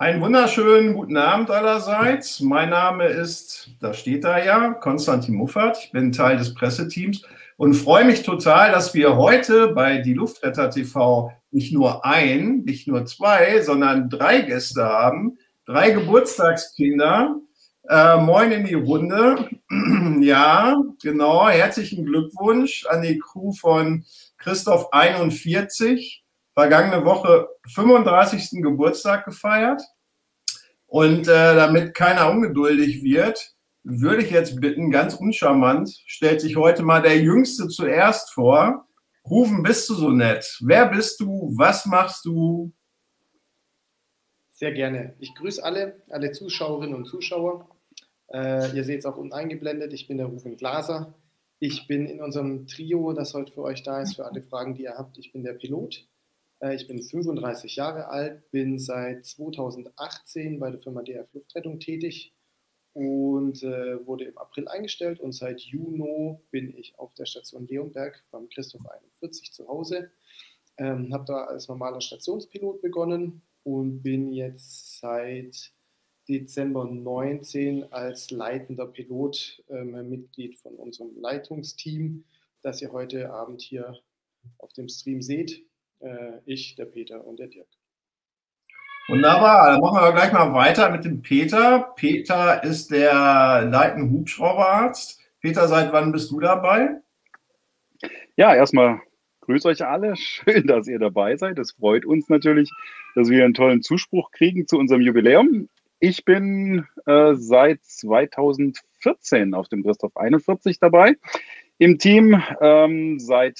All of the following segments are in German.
Einen wunderschönen guten Abend allerseits. Mein Name ist, da steht da ja, Konstantin Muffert. Ich bin Teil des Presseteams und freue mich total, dass wir heute bei Die Luftretter TV nicht nur nicht nur zwei, sondern drei Gäste haben. Drei Geburtstagskinder. Moin in die Runde. Ja, genau. Herzlichen Glückwunsch an die Crew von Christoph 41. Vergangene Woche 35. Geburtstag gefeiert. Und damit keiner ungeduldig wird, würde ich jetzt bitten, ganz uncharmant, stellt sich heute mal der Jüngste zuerst vor. Rufen, bist du so nett? Wer bist du? Was machst du? Sehr gerne. Ich grüße alle Zuschauerinnen und Zuschauer. Ihr seht es auch unten eingeblendet. Ich bin der Rufen Glaser. Ich bin in unserem Trio, das heute für euch da ist, für alle Fragen, die ihr habt. Ich bin der Pilot. Ich bin 35 Jahre alt, bin seit 2018 bei der Firma DF Luftrettung tätig und wurde im April eingestellt. Und seit Juni bin ich auf der Station Leonberg beim Christoph 41 zu Hause. Habe da als normaler Stationspilot begonnen und bin jetzt seit Dezember 19 als leitender Pilot Mitglied von unserem Leitungsteam, das ihr heute Abend hier auf dem Stream seht. Ich, der Peter und der Dirk. Wunderbar, dann machen wir gleich mal weiter mit dem Peter. Peter ist der leitende Hubschrauberarzt. Peter, seit wann bist du dabei? Ja, erstmal grüß euch alle. Schön, dass ihr dabei seid. Es freut uns natürlich, dass wir einen tollen Zuspruch kriegen zu unserem Jubiläum. Ich bin seit 2014 auf dem Christoph 41 dabei. Im Team seit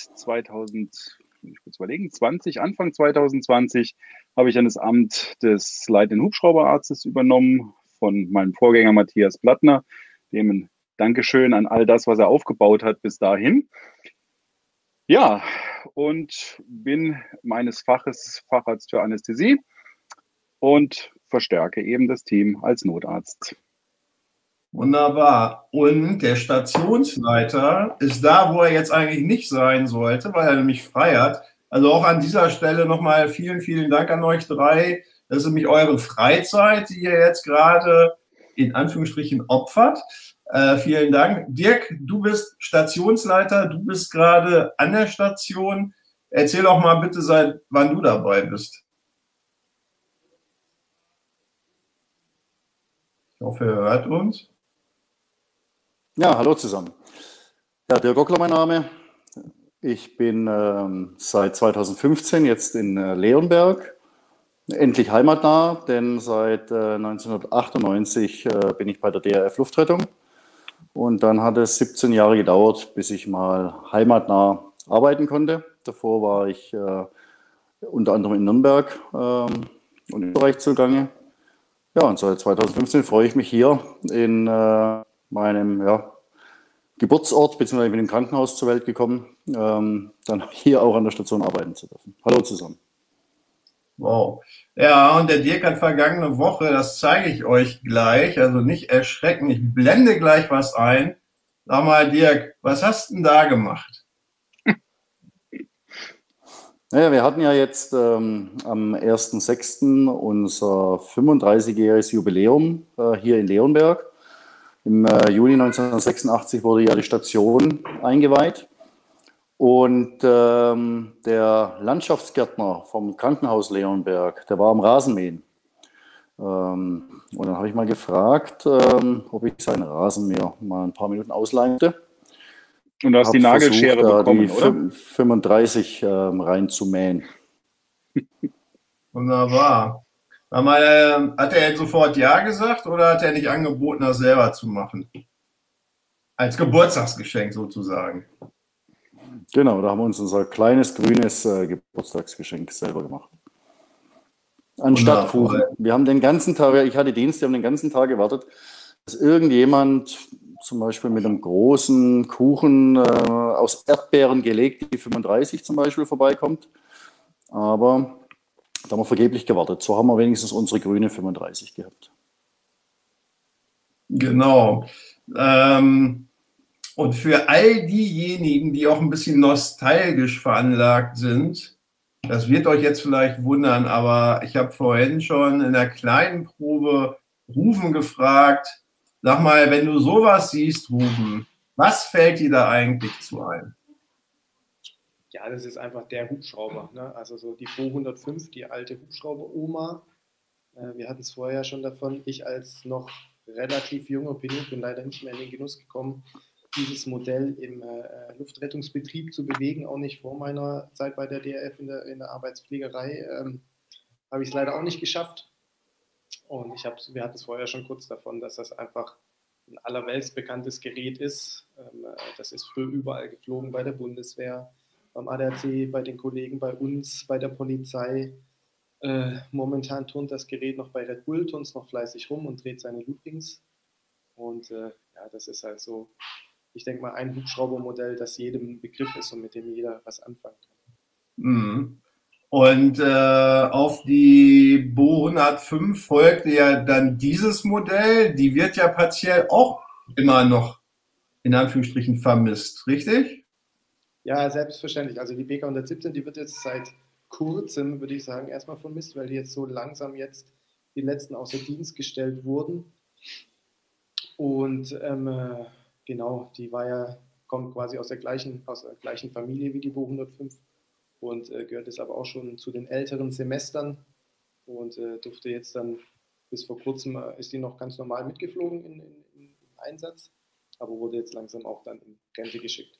2020, Anfang 2020, habe ich dann das Amt des leitenden Hubschrauberarztes übernommen von meinem Vorgänger Matthias Plattner. Dem ein Dankeschön an all das, was er aufgebaut hat bis dahin. Ja, und bin meines Faches Facharzt für Anästhesie und verstärke eben das Team als Notarzt. Wunderbar. Und der Stationsleiter ist da, wo er jetzt eigentlich nicht sein sollte, weil er nämlich frei hat. Also auch an dieser Stelle nochmal vielen, vielen Dank an euch drei. Das ist nämlich eure Freizeit, die ihr jetzt gerade in Anführungsstrichen opfert. Vielen Dank. Dirk, du bist Stationsleiter, du bist gerade an der Station. Erzähl doch mal bitte, seit wann du dabei bist. Ich hoffe, ihr hört uns. Ja, hallo zusammen. Ja, Dirk Gockler mein Name. Ich bin seit 2015 jetzt in Leonberg, endlich heimatnah, denn seit 1998 bin ich bei der DRF Luftrettung. Und dann hat es 17 Jahre gedauert, bis ich mal heimatnah arbeiten konnte. Davor war ich unter anderem in Nürnberg und Österreich zugange. Ja, und seit 2015 freue ich mich hier in meinem Geburtsort, beziehungsweise ich bin im Krankenhaus zur Welt gekommen, dann hier auch an der Station arbeiten zu dürfen. Hallo zusammen. Wow. Ja, und der Dirk hat vergangene Woche, das zeige ich euch gleich, also nicht erschrecken, ich blende gleich was ein. Sag mal, Dirk, was hast du denn da gemacht? Naja, wir hatten ja jetzt am 1.6. unser 35-jähriges Jubiläum hier in Leonberg. Im Juni 1986 wurde ja die Station eingeweiht und der Landschaftsgärtner vom Krankenhaus Leonberg, der war am Rasenmähen. Und dann habe ich mal gefragt, ob ich seinen Rasenmäher mal ein paar Minuten ausleihen könnte. Und du hast die Nagelschere bekommen, die oder? 35 reinzumähen. Wunderbar. Hat er jetzt sofort Ja gesagt oder hat er nicht angeboten, das selber zu machen? Als Geburtstagsgeschenk sozusagen. Genau, da haben wir uns unser kleines grünes Geburtstagsgeschenk selber gemacht. Anstatt Kuchen. Wir haben den ganzen Tag, ich hatte Dienst, wir haben den ganzen Tag gewartet, dass irgendjemand zum Beispiel mit einem großen Kuchen aus Erdbeeren gelegt, die 35 zum Beispiel, vorbeikommt. Aber da haben wir vergeblich gewartet. So haben wir wenigstens unsere grüne 35 gehabt. Genau. Und für all diejenigen, die auch ein bisschen nostalgisch veranlagt sind, Das wird euch jetzt vielleicht wundern, aber ich habe vorhin schon in der kleinen Probe Rufen gefragt. Sag mal, wenn du sowas siehst, Rufen, was fällt dir da eigentlich zu ein? Ja, das ist einfach der Hubschrauber. Ne? Also so die Bo 105, die alte Hubschrauber-Oma. Wir hatten es vorher schon davon. Ich als noch relativ junger Pilot bin leider nicht mehr in den Genuss gekommen, dieses Modell im Luftrettungsbetrieb zu bewegen, auch nicht vor meiner Zeit bei der DRF in der Arbeitspflegerei. Habe ich es leider auch nicht geschafft. Und wir hatten es vorher schon kurz davon, dass das einfach ein allerwelts bekanntes Gerät ist. Das ist früher überall geflogen, bei der Bundeswehr, beim ADAC, bei den Kollegen bei uns, bei der Polizei. Momentan turnt das Gerät noch bei Red Bull, turnt es noch fleißig rum und dreht seine Loopings. Und ja, das ist halt so, ich denke mal, ein Hubschraubermodell, das jedem Begriff ist und mit dem jeder was anfangen kann. Mhm. Und auf die Bo 105 folgte ja dann dieses Modell. Die wird ja partiell auch immer noch in Anführungsstrichen vermisst, richtig? Ja, selbstverständlich. Also die BK 117, die wird jetzt seit kurzem, würde ich sagen, erstmal vermisst, weil die jetzt so langsam jetzt die letzten außer Dienst gestellt wurden. Und genau, die kommt quasi aus der gleichen Familie wie die Bo 105 und gehört jetzt aber auch schon zu den älteren Semestern und durfte jetzt dann bis vor kurzem, ist die noch ganz normal mitgeflogen in Einsatz, aber wurde jetzt langsam auch dann in Rente geschickt.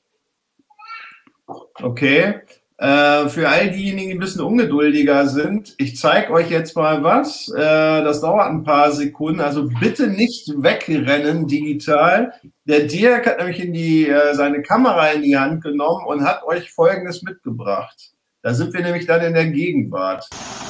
Okay. Für all diejenigen, die ein bisschen ungeduldiger sind, ich zeige euch jetzt mal was. Das dauert ein paar Sekunden, also bitte nicht wegrennen digital. Der Dirk hat nämlich seine Kamera in die Hand genommen und hat euch Folgendes mitgebracht. Da sind wir nämlich dann in der Gegenwart.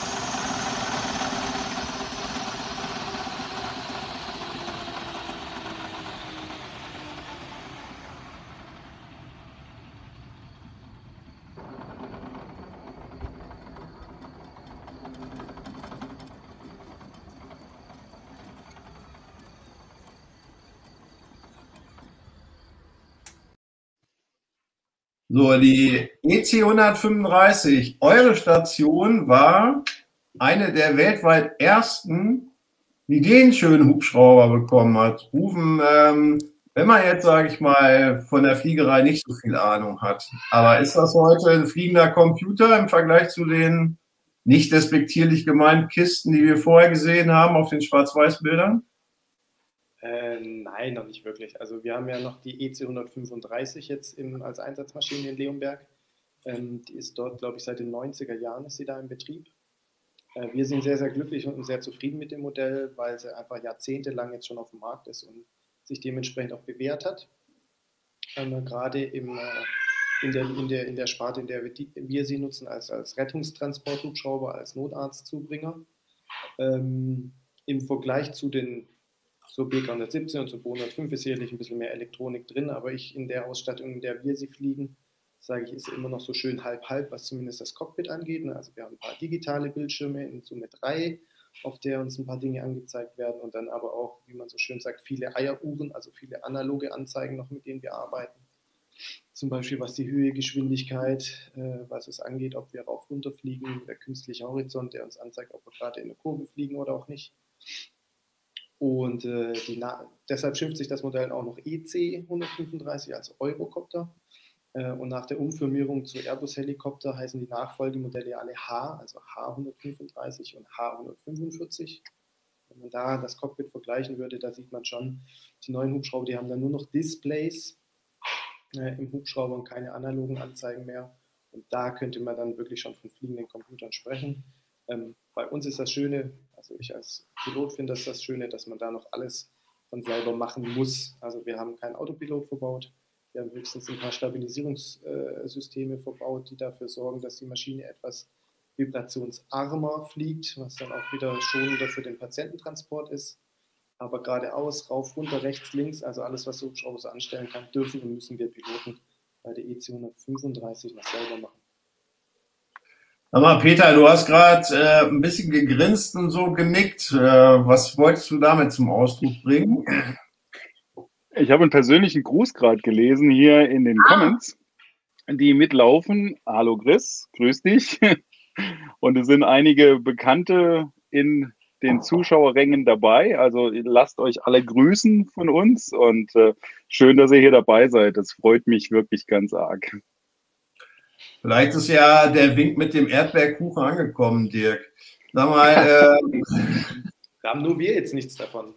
So, die EC 135, eure Station war eine der weltweit ersten, die den schönen Hubschrauber bekommen hat. Rufen, wenn man jetzt, sage ich mal, von der Fliegerei nicht so viel Ahnung hat. Aber ist das heute ein fliegender Computer im Vergleich zu den nicht despektierlich gemeinten Kisten, die wir vorher gesehen haben auf den Schwarz-Weiß-Bildern? Nein, noch nicht wirklich. Also wir haben ja noch die EC 135 jetzt als Einsatzmaschine in Leonberg. Die ist dort, glaube ich, seit den 90er Jahren ist sie da in Betrieb. Wir sind sehr, sehr glücklich und sehr zufrieden mit dem Modell, weil sie einfach jahrzehntelang jetzt schon auf dem Markt ist und sich dementsprechend auch bewährt hat. Gerade in der Sparte, in der wir sie nutzen, als Rettungstransporthubschrauber, als Notarztzubringer. Im Vergleich zu den BK 117 und zu Bo 105 ist sicherlich ein bisschen mehr Elektronik drin, aber in der Ausstattung, in der wir sie fliegen, sage ich, ist immer noch so schön halb-halb, was zumindest das Cockpit angeht. Also wir haben ein paar digitale Bildschirme in Summe 3, auf der uns ein paar Dinge angezeigt werden und dann aber auch, wie man so schön sagt, viele Eieruhren, also viele analoge Anzeigen noch, mit denen wir arbeiten. Zum Beispiel was die Höhe, Geschwindigkeit, was es angeht, ob wir rauf runter fliegen, der künstliche Horizont, der uns anzeigt, ob wir gerade in eine Kurve fliegen oder auch nicht. Und deshalb schimpft sich das Modell auch noch EC 135, also Eurocopter. Und nach der Umfirmierung zu Airbus-Helikopter heißen die Nachfolgemodelle alle H, also H135 und H145. Wenn man da das Cockpit vergleichen würde, da sieht man schon, die neuen Hubschrauber, die haben dann nur noch Displays im Hubschrauber und keine analogen Anzeigen mehr. Und da könnte man dann wirklich schon von fliegenden Computern sprechen. Bei uns ist das Schöne, also ich als Pilot finde das Schöne, dass man da noch alles von selber machen muss. Also wir haben keinen Autopilot verbaut, wir haben höchstens ein paar Stabilisierungssysteme verbaut, die dafür sorgen, dass die Maschine etwas vibrationsarmer fliegt, was dann auch wieder schonender für den Patiententransport ist. Aber geradeaus, rauf, runter, rechts, links, also alles, was der Hubschrauber so anstellen kann, dürfen und müssen wir Piloten bei der EC 135 noch selber machen. Sag mal, Peter, du hast gerade ein bisschen gegrinst und so genickt. Was wolltest du damit zum Ausdruck bringen? Ich habe einen persönlichen Gruß gerade gelesen hier in den Comments, die mitlaufen. Hallo Chris, grüß dich. Und es sind einige Bekannte in den Zuschauerrängen dabei. Also lasst euch alle grüßen von uns und schön, dass ihr hier dabei seid. Das freut mich wirklich ganz arg. Vielleicht ist ja der Wink mit dem Erdbeerkuchen angekommen, Dirk. Sag mal, Da haben nur wir jetzt nichts davon.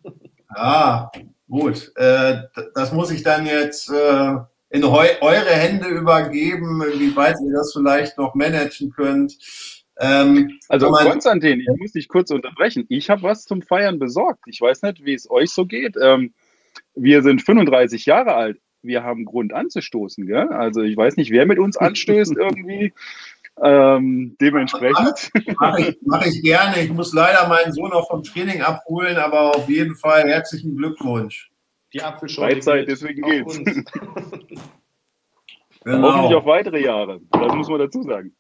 Gut. Das muss ich dann jetzt in eure Hände übergeben, wie weit ihr das vielleicht noch managen könnt. Also Konstantin, ich muss dich kurz unterbrechen. Ich habe was zum Feiern besorgt. Ich weiß nicht, wie es euch so geht. Wir sind 35 Jahre alt. Wir haben Grund anzustoßen. Gell? Also ich weiß nicht, wer mit uns anstößt irgendwie. Dementsprechend. Mach ich gerne. Ich muss leider meinen Sohn noch vom Training abholen, aber auf jeden Fall herzlichen Glückwunsch. Die Apfelschorle. Freizeit, deswegen geht's. Genau. Hoffentlich auf weitere Jahre. Das muss man dazu sagen.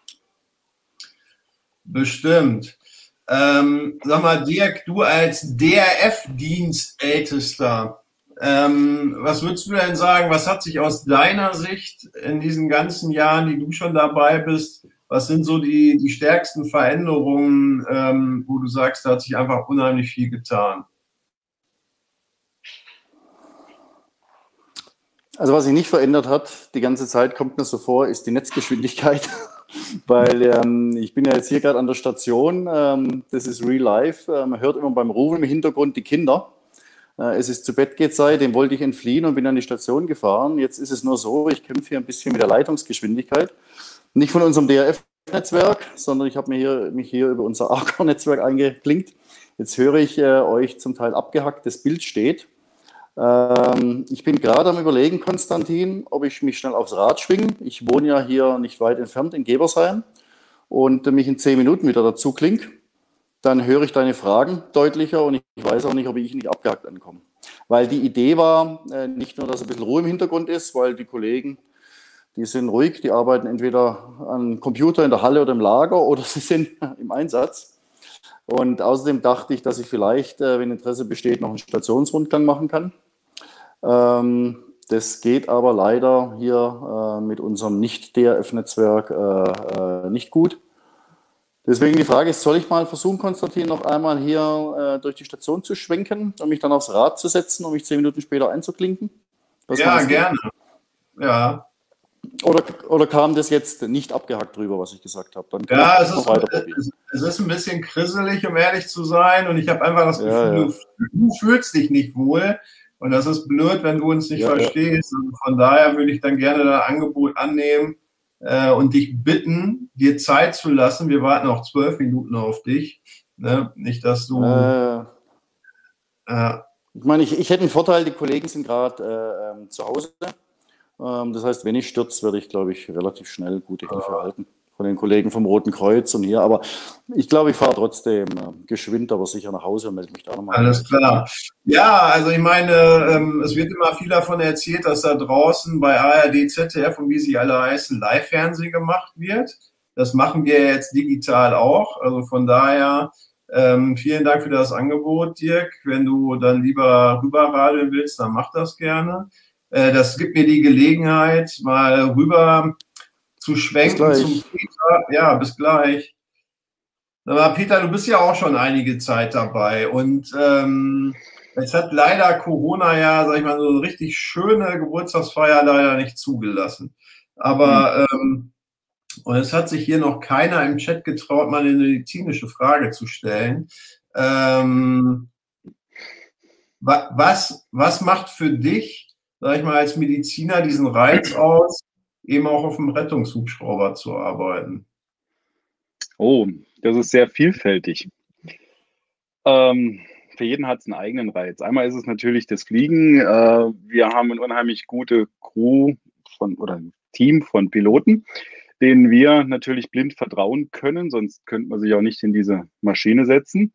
Bestimmt. Sag mal, Dirk, du als DRF-Dienstältester, was würdest du denn sagen, was hat sich aus deiner Sicht in diesen ganzen Jahren, die du schon dabei bist, was sind so die stärksten Veränderungen, wo du sagst, da hat sich einfach unheimlich viel getan? Also was sich nicht verändert hat, die ganze Zeit kommt mir so vor, ist die Netzgeschwindigkeit. Weil ich bin ja jetzt hier gerade an der Station, das ist Real Life, man hört immer beim Rufen im Hintergrund die Kinder. Es ist zu Bett geht Zeit, dem wollte ich entfliehen und bin an die Station gefahren. Jetzt ist es nur so, ich kämpfe hier ein bisschen mit der Leitungsgeschwindigkeit. Nicht von unserem DRF-Netzwerk, sondern ich habe mich hier über unser Arcor-Netzwerk eingeklinkt. Jetzt höre ich euch zum Teil abgehacktes Bild steht. Ich bin gerade am Überlegen, Konstantin, ob ich mich schnell aufs Rad schwinge. Ich wohne ja hier nicht weit entfernt in Gebersheim und mich in 10 Minuten wieder dazu klinke. Dann höre ich deine Fragen deutlicher und ich weiß auch nicht, ob ich nicht abgehackt ankomme. Weil die Idee war nicht nur, dass ein bisschen Ruhe im Hintergrund ist, weil die Kollegen, die sind ruhig, die arbeiten entweder am Computer in der Halle oder im Lager oder sie sind im Einsatz. Und außerdem dachte ich, dass ich vielleicht, wenn Interesse besteht, noch einen Stationsrundgang machen kann. Das geht aber leider hier mit unserem Nicht-DRF-Netzwerk nicht gut. Deswegen die Frage ist, soll ich mal versuchen, Konstantin, noch einmal hier durch die Station zu schwenken und mich dann aufs Rad zu setzen, um mich 10 Minuten später einzuklinken? Ja, gerne. Ja. Oder kam das jetzt nicht abgehackt drüber, was ich gesagt habe? Dann kann Ja, ich noch weiter probieren. Es ist ein bisschen krisselig, um ehrlich zu sein. Und ich habe einfach das Gefühl, du fühlst dich nicht wohl. Und das ist blöd, wenn du uns nicht verstehst. Und von daher würde ich dann gerne dein Angebot annehmen und dich bitten, dir Zeit zu lassen. Wir warten auch 12 Minuten auf dich. Ne? Nicht, dass du... ich meine, ich hätte einen Vorteil, die Kollegen sind gerade zu Hause. Das heißt, wenn ich stürze, werde ich, glaube ich, relativ schnell gute Hilfe erhalten von den Kollegen vom Roten Kreuz und hier. Aber ich glaube, ich fahre trotzdem geschwind, aber sicher nach Hause und melde mich da nochmal. Alles klar. Ja, also ich meine, es wird immer viel davon erzählt, dass da draußen bei ARD, ZDF und wie sie alle heißen, Live-Fernsehen gemacht wird. Das machen wir jetzt digital auch. Also von daher vielen Dank für das Angebot, Dirk. Wenn du dann lieber rüberradeln willst, dann mach das gerne. Das gibt mir die Gelegenheit, mal rüber zu schwenken zum Peter. Ja, bis gleich. Aber Peter, du bist ja auch schon einige Zeit dabei und es hat leider Corona ja, sag ich mal, so eine richtig schöne Geburtstagsfeier leider nicht zugelassen. Aber und es hat sich hier noch keiner im Chat getraut, mal eine medizinische Frage zu stellen. Was macht für dich, sag ich mal, als Mediziner diesen Reiz aus, eben auch auf dem Rettungshubschrauber zu arbeiten? Oh, das ist sehr vielfältig. Für jeden hat es einen eigenen Reiz. Einmal ist es natürlich das Fliegen. Wir haben eine unheimlich gute Crew oder ein Team von Piloten, denen wir natürlich blind vertrauen können, sonst könnte man sich auch nicht in diese Maschine setzen.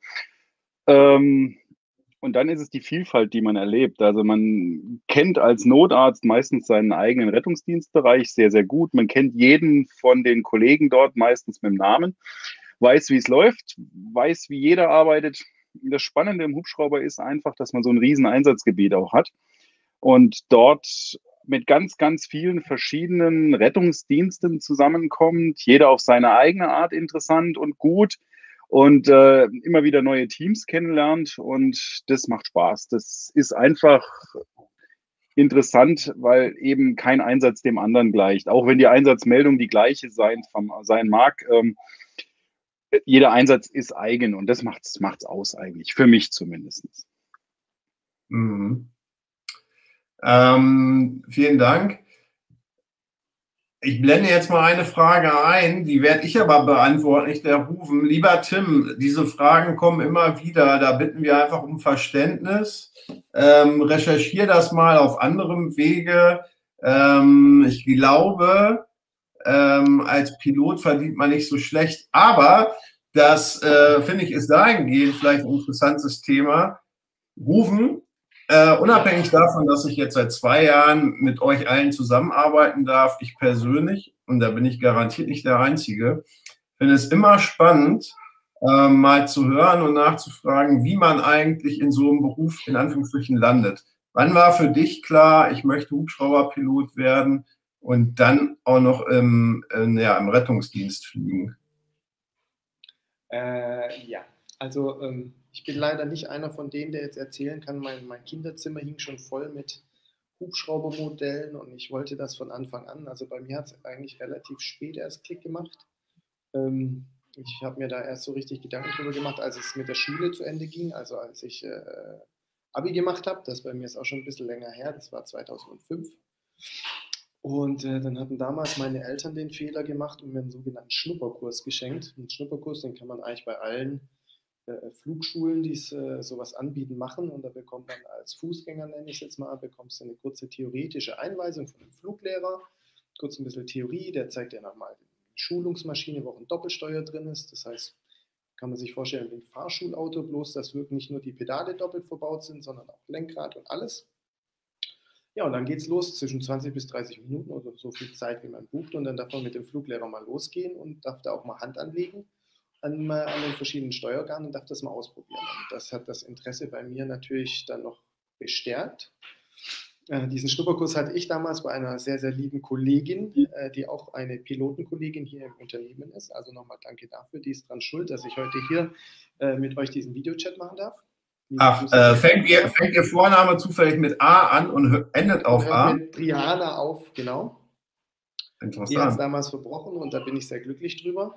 Und dann ist es die Vielfalt, die man erlebt. Also man kennt als Notarzt meistens seinen eigenen Rettungsdienstbereich sehr, sehr gut. Man kennt jeden von den Kollegen dort meistens mit dem Namen, weiß, wie es läuft, weiß, wie jeder arbeitet. Das Spannende im Hubschrauber ist einfach, dass man so ein riesen Einsatzgebiet auch hat und dort mit ganz, ganz vielen verschiedenen Rettungsdiensten zusammenkommt, jeder auf seine eigene Art interessant und gut und immer wieder neue Teams kennenlernt und das macht Spaß. Das ist einfach interessant, weil eben kein Einsatz dem anderen gleicht. Auch wenn die Einsatzmeldung die gleiche sein mag, jeder Einsatz ist eigen und das macht's aus eigentlich, für mich zumindest. Mhm. Vielen Dank. Ich blende jetzt mal eine Frage ein, die werde ich aber beantworten, nicht der Rufen. Lieber Tim, diese Fragen kommen immer wieder, da bitten wir einfach um Verständnis. Recherchiere das mal auf anderem Wege. Ich glaube, als Pilot verdient man nicht so schlecht, aber das finde ich ist dahingehend vielleicht ein interessantes Thema. Rufen, unabhängig davon, dass ich jetzt seit 2 Jahren mit euch allen zusammenarbeiten darf, ich persönlich, und da bin ich garantiert nicht der Einzige, finde es immer spannend, mal zu hören und nachzufragen, wie man eigentlich in so einem Beruf in Anführungsstrichen landet. Wann war für dich klar, ich möchte Hubschrauberpilot werden und dann auch noch im Rettungsdienst fliegen? Ja, also ich bin leider nicht einer von denen, der jetzt erzählen kann, mein Kinderzimmer hing schon voll mit Hubschraubermodellen und ich wollte das von Anfang an. Also bei mir hat es eigentlich relativ spät erst Klick gemacht. Ich habe mir da erst so richtig Gedanken drüber gemacht, als es mit der Schule zu Ende ging, also als ich Abi gemacht habe. Das bei mir ist auch schon ein bisschen länger her, das war 2005. Und dann hatten damals meine Eltern den Fehler gemacht und mir einen sogenannten Schnupperkurs geschenkt. Einen Schnupperkurs, den kann man eigentlich bei allen Flugschulen, die sowas anbieten, machen. Und da bekommt man als Fußgänger, nenne ich es jetzt mal, bekommst du eine kurze theoretische Einweisung von einem Fluglehrer, kurz ein bisschen Theorie, der zeigt dir nochmal die Schulungsmaschine, wo auch ein Doppelsteuer drin ist. Das heißt, kann man sich vorstellen wie ein Fahrschulauto, bloß dass wirklich nicht nur die Pedale doppelt verbaut sind, sondern auch Lenkrad und alles. Ja, und dann geht's los, zwischen 20 bis 30 Minuten oder so viel Zeit, wie man bucht. Und dann darf man mit dem Fluglehrer mal losgehen und darf da auch mal Hand anlegen an den verschiedenen Steuerorganen und darf das mal ausprobieren. Und das hat das Interesse bei mir natürlich dann noch bestärkt. Diesen Schnupperkurs hatte ich damals bei einer sehr, sehr lieben Kollegin, die auch eine Pilotenkollegin hier im Unternehmen ist. Also nochmal danke dafür, die ist dran schuld, dass ich heute hier mit euch diesen Videochat machen darf. Ach, fängt Ihr Vorname zufällig mit A an und endet auf A? Mit Briana auf, genau. Interessant. Die hat es damals verbrochen und da bin ich sehr glücklich drüber.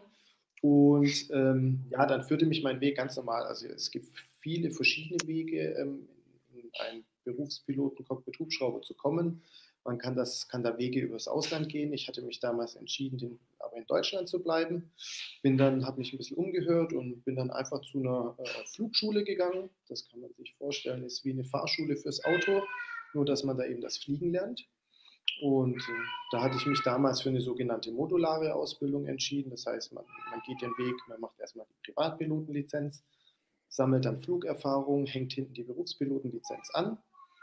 Und ja, dann führte mich mein Weg ganz normal. Also es gibt viele verschiedene Wege, in ein Berufspiloten-Cockpit Hubschrauber zu kommen. Man kann da Wege übers Ausland gehen. Ich hatte mich damals entschieden, aber in Deutschland zu bleiben. Habe mich ein bisschen umgehört und bin dann einfach zu einer Flugschule gegangen. Das kann man sich vorstellen, ist wie eine Fahrschule fürs Auto, nur dass man da eben das Fliegen lernt. Und da hatte ich mich damals für eine sogenannte modulare Ausbildung entschieden. Das heißt, man geht den Weg, man macht erstmal die Privatpilotenlizenz, sammelt dann Flugerfahrung, hängt hinten die Berufspilotenlizenz an.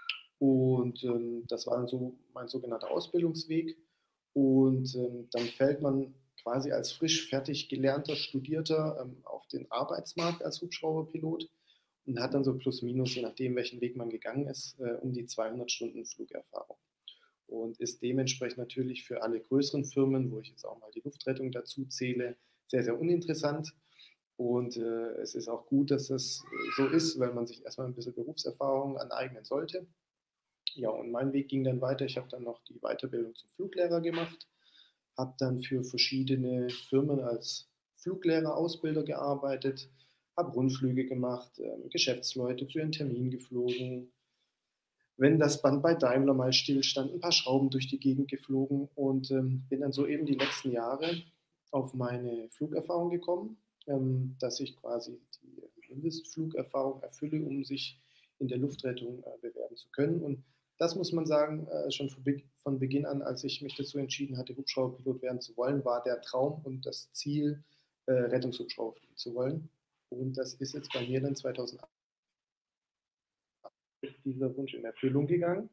Und das war dann so mein sogenannter Ausbildungsweg. Und dann fällt man quasi als frisch fertig gelernter Studierter auf den Arbeitsmarkt als Hubschrauberpilot und hat dann so plus minus, je nachdem, welchen Weg man gegangen ist, um die 200 Stunden Flugerfahrung. Und ist dementsprechend natürlich für alle größeren Firmen, wo ich jetzt auch mal die Luftrettung dazu zähle, sehr, sehr uninteressant. Und es ist auch gut, dass das so ist, weil man sich erstmal ein bisschen Berufserfahrung aneignen sollte. Ja, und mein Weg ging dann weiter. Ich habe dann noch die Weiterbildung zum Fluglehrer gemacht, habe dann für verschiedene Firmen als Fluglehrer-Ausbilder gearbeitet, habe Rundflüge gemacht, Geschäftsleute zu ihren Terminen geflogen. Wenn das Band bei Daimler mal stillstand, ein paar Schrauben durch die Gegend geflogen und bin dann so eben die letzten Jahre auf meine Flugerfahrung gekommen, dass ich quasi die Mindestflugerfahrung erfülle, um sich in der Luftrettung bewerben zu können. Und das muss man sagen, schon von Beginn an, als ich mich dazu entschieden hatte, Hubschrauberpilot werden zu wollen, war der Traum und das Ziel, Rettungshubschrauber fliegen zu wollen. Und das ist jetzt bei mir dann 2008 dieser Wunsch in Erfüllung gegangen.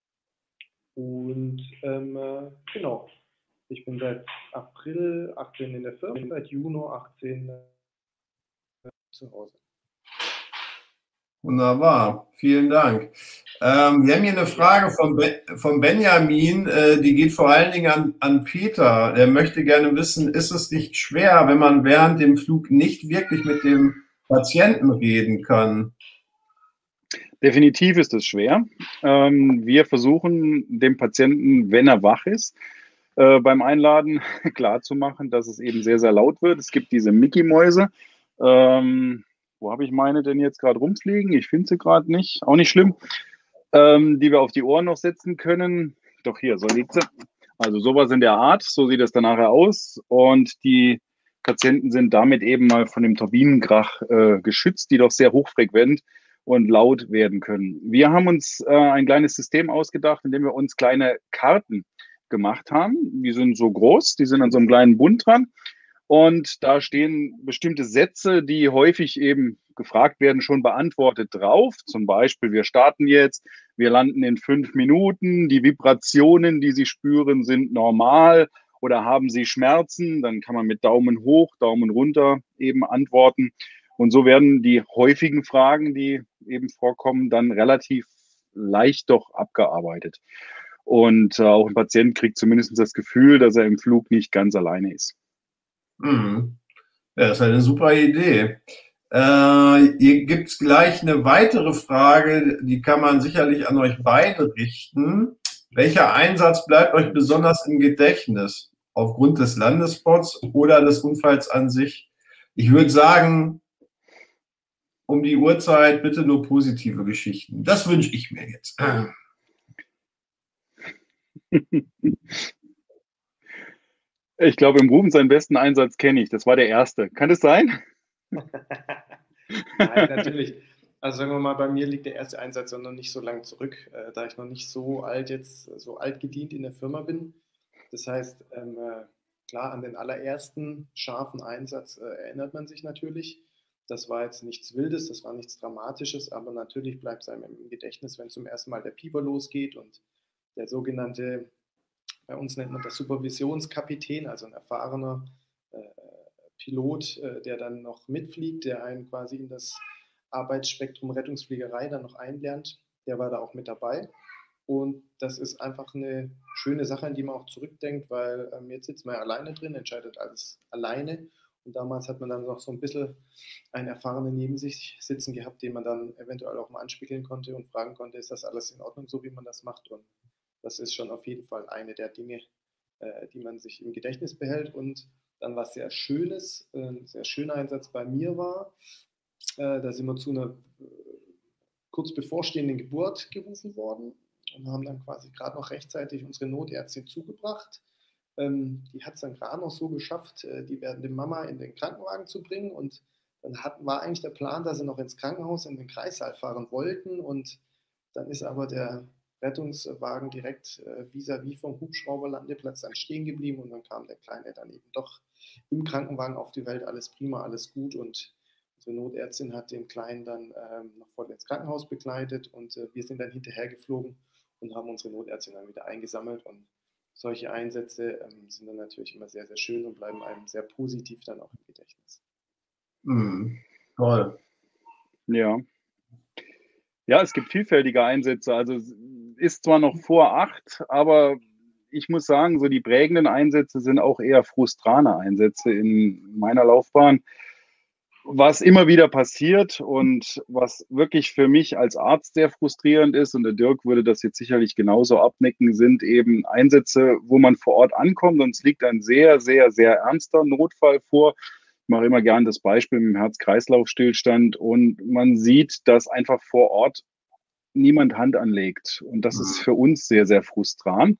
Und genau, ich bin seit April 18 in der Firma, seit Juni 18 zu Hause. Wunderbar, vielen Dank. Wir haben hier eine Frage von Benjamin, die geht vor allen Dingen an Peter. Der möchte gerne wissen, ist es nicht schwer, wenn man während dem Flug nicht wirklich mit dem Patienten reden kann? Definitiv ist es schwer. Wir versuchen dem Patienten, wenn er wach ist, beim Einladen klarzumachen, dass es eben sehr, sehr laut wird. Es gibt diese Mickey-Mäuse. Wo habe ich meine denn jetzt gerade rumfliegen? Ich finde sie gerade nicht. Auch nicht schlimm. Die wir auf die Ohren noch setzen können. Doch hier, so liegt sie. Also sowas in der Art. So sieht es dann nachher aus. Und die Patienten sind damit eben mal von dem Turbinenkrach geschützt, die doch sehr hochfrequent und laut werden können. Wir haben uns ein kleines System ausgedacht, in dem wir uns kleine Karten gemacht haben. Die sind so groß, die sind an so einem kleinen Bund dran. Und da stehen bestimmte Sätze, die häufig eben gefragt werden, schon beantwortet drauf. Zum Beispiel, wir starten jetzt, wir landen in 5 Minuten, die Vibrationen, die Sie spüren, sind normal oder haben Sie Schmerzen? Dann kann man mit Daumen hoch, Daumen runter eben antworten. Und so werden die häufigen Fragen, die eben vorkommen, dann relativ leicht doch abgearbeitet. Und auch ein Patient kriegt zumindest das Gefühl, dass er im Flug nicht ganz alleine ist. Mhm. Ja, das ist eine super Idee. Hier gibt es gleich eine weitere Frage, die kann man sicherlich an euch beide richten. Welcher Einsatz bleibt euch besonders im Gedächtnis? Aufgrund des Landespots oder des Unfalls an sich? Ich würde sagen, um die Uhrzeit bitte nur positive Geschichten. Das wünsche ich mir jetzt. Ich glaube, im Ruben seinen besten Einsatz kenne ich. Das war der erste. Kann es sein? Nein, natürlich. Also sagen wir mal, bei mir liegt der erste Einsatz noch nicht so lange zurück, da ich noch nicht so alt so alt gedient in der Firma bin. Das heißt, klar, an den allerersten scharfen Einsatz erinnert man sich natürlich. Das war jetzt nichts Wildes, das war nichts Dramatisches, aber natürlich bleibt es einem im Gedächtnis, wenn zum ersten Mal der Pieper losgeht und der sogenannte, bei uns nennt man das Supervisionskapitän, also ein erfahrener äh, Pilot, der dann noch mitfliegt, der einen quasi in das Arbeitsspektrum Rettungsfliegerei dann noch einlernt, der war da auch mit dabei. Und das ist einfach eine schöne Sache, an die man auch zurückdenkt, weil jetzt sitzt man ja alleine drin, entscheidet alles alleine. Und damals hat man dann noch so ein bisschen einen Erfahrenen neben sich sitzen gehabt, den man dann eventuell auch mal anspiegeln konnte und fragen konnte, ist das alles in Ordnung, so wie man das macht? Und das ist schon auf jeden Fall eine der Dinge, die man sich im Gedächtnis behält. Und dann was sehr Schönes, ein sehr schöner Einsatz bei mir war, da sind wir zu einer kurz bevorstehenden Geburt gerufen worden und haben dann quasi gerade noch rechtzeitig unsere Notärztin zugebracht. Die hat es dann gerade noch so geschafft, die werdende Mama in den Krankenwagen zu bringen. Und dann war eigentlich der Plan, dass sie noch ins Krankenhaus in den Kreissaal fahren wollten. Und dann ist aber der Rettungswagen direkt vis-à-vis vom Hubschrauberlandeplatz dann stehen geblieben. Und dann kam der Kleine dann eben doch im Krankenwagen auf die Welt. Alles prima, alles gut. Und unsere Notärztin hat den Kleinen dann noch voll ins Krankenhaus begleitet. Und wir sind dann hinterher geflogen und haben unsere Notärztin dann wieder eingesammelt. Und solche Einsätze sind dann natürlich immer sehr, sehr schön und bleiben einem sehr positiv dann auch im Gedächtnis. Toll. Ja. Ja, es gibt vielfältige Einsätze. Also es ist zwar noch vor 8, aber ich muss sagen, so die prägenden Einsätze sind auch eher frustrane Einsätze in meiner Laufbahn. Was immer wieder passiert und was wirklich für mich als Arzt sehr frustrierend ist, und der Dirk würde das jetzt sicherlich genauso abnicken, sind eben Einsätze, wo man vor Ort ankommt und es liegt ein sehr, sehr, sehr ernster Notfall vor. Ich mache immer gern das Beispiel mit dem Herz-Kreislauf-Stillstand und man sieht, dass einfach vor Ort niemand Hand anlegt. Und das ist für uns sehr, sehr frustrant.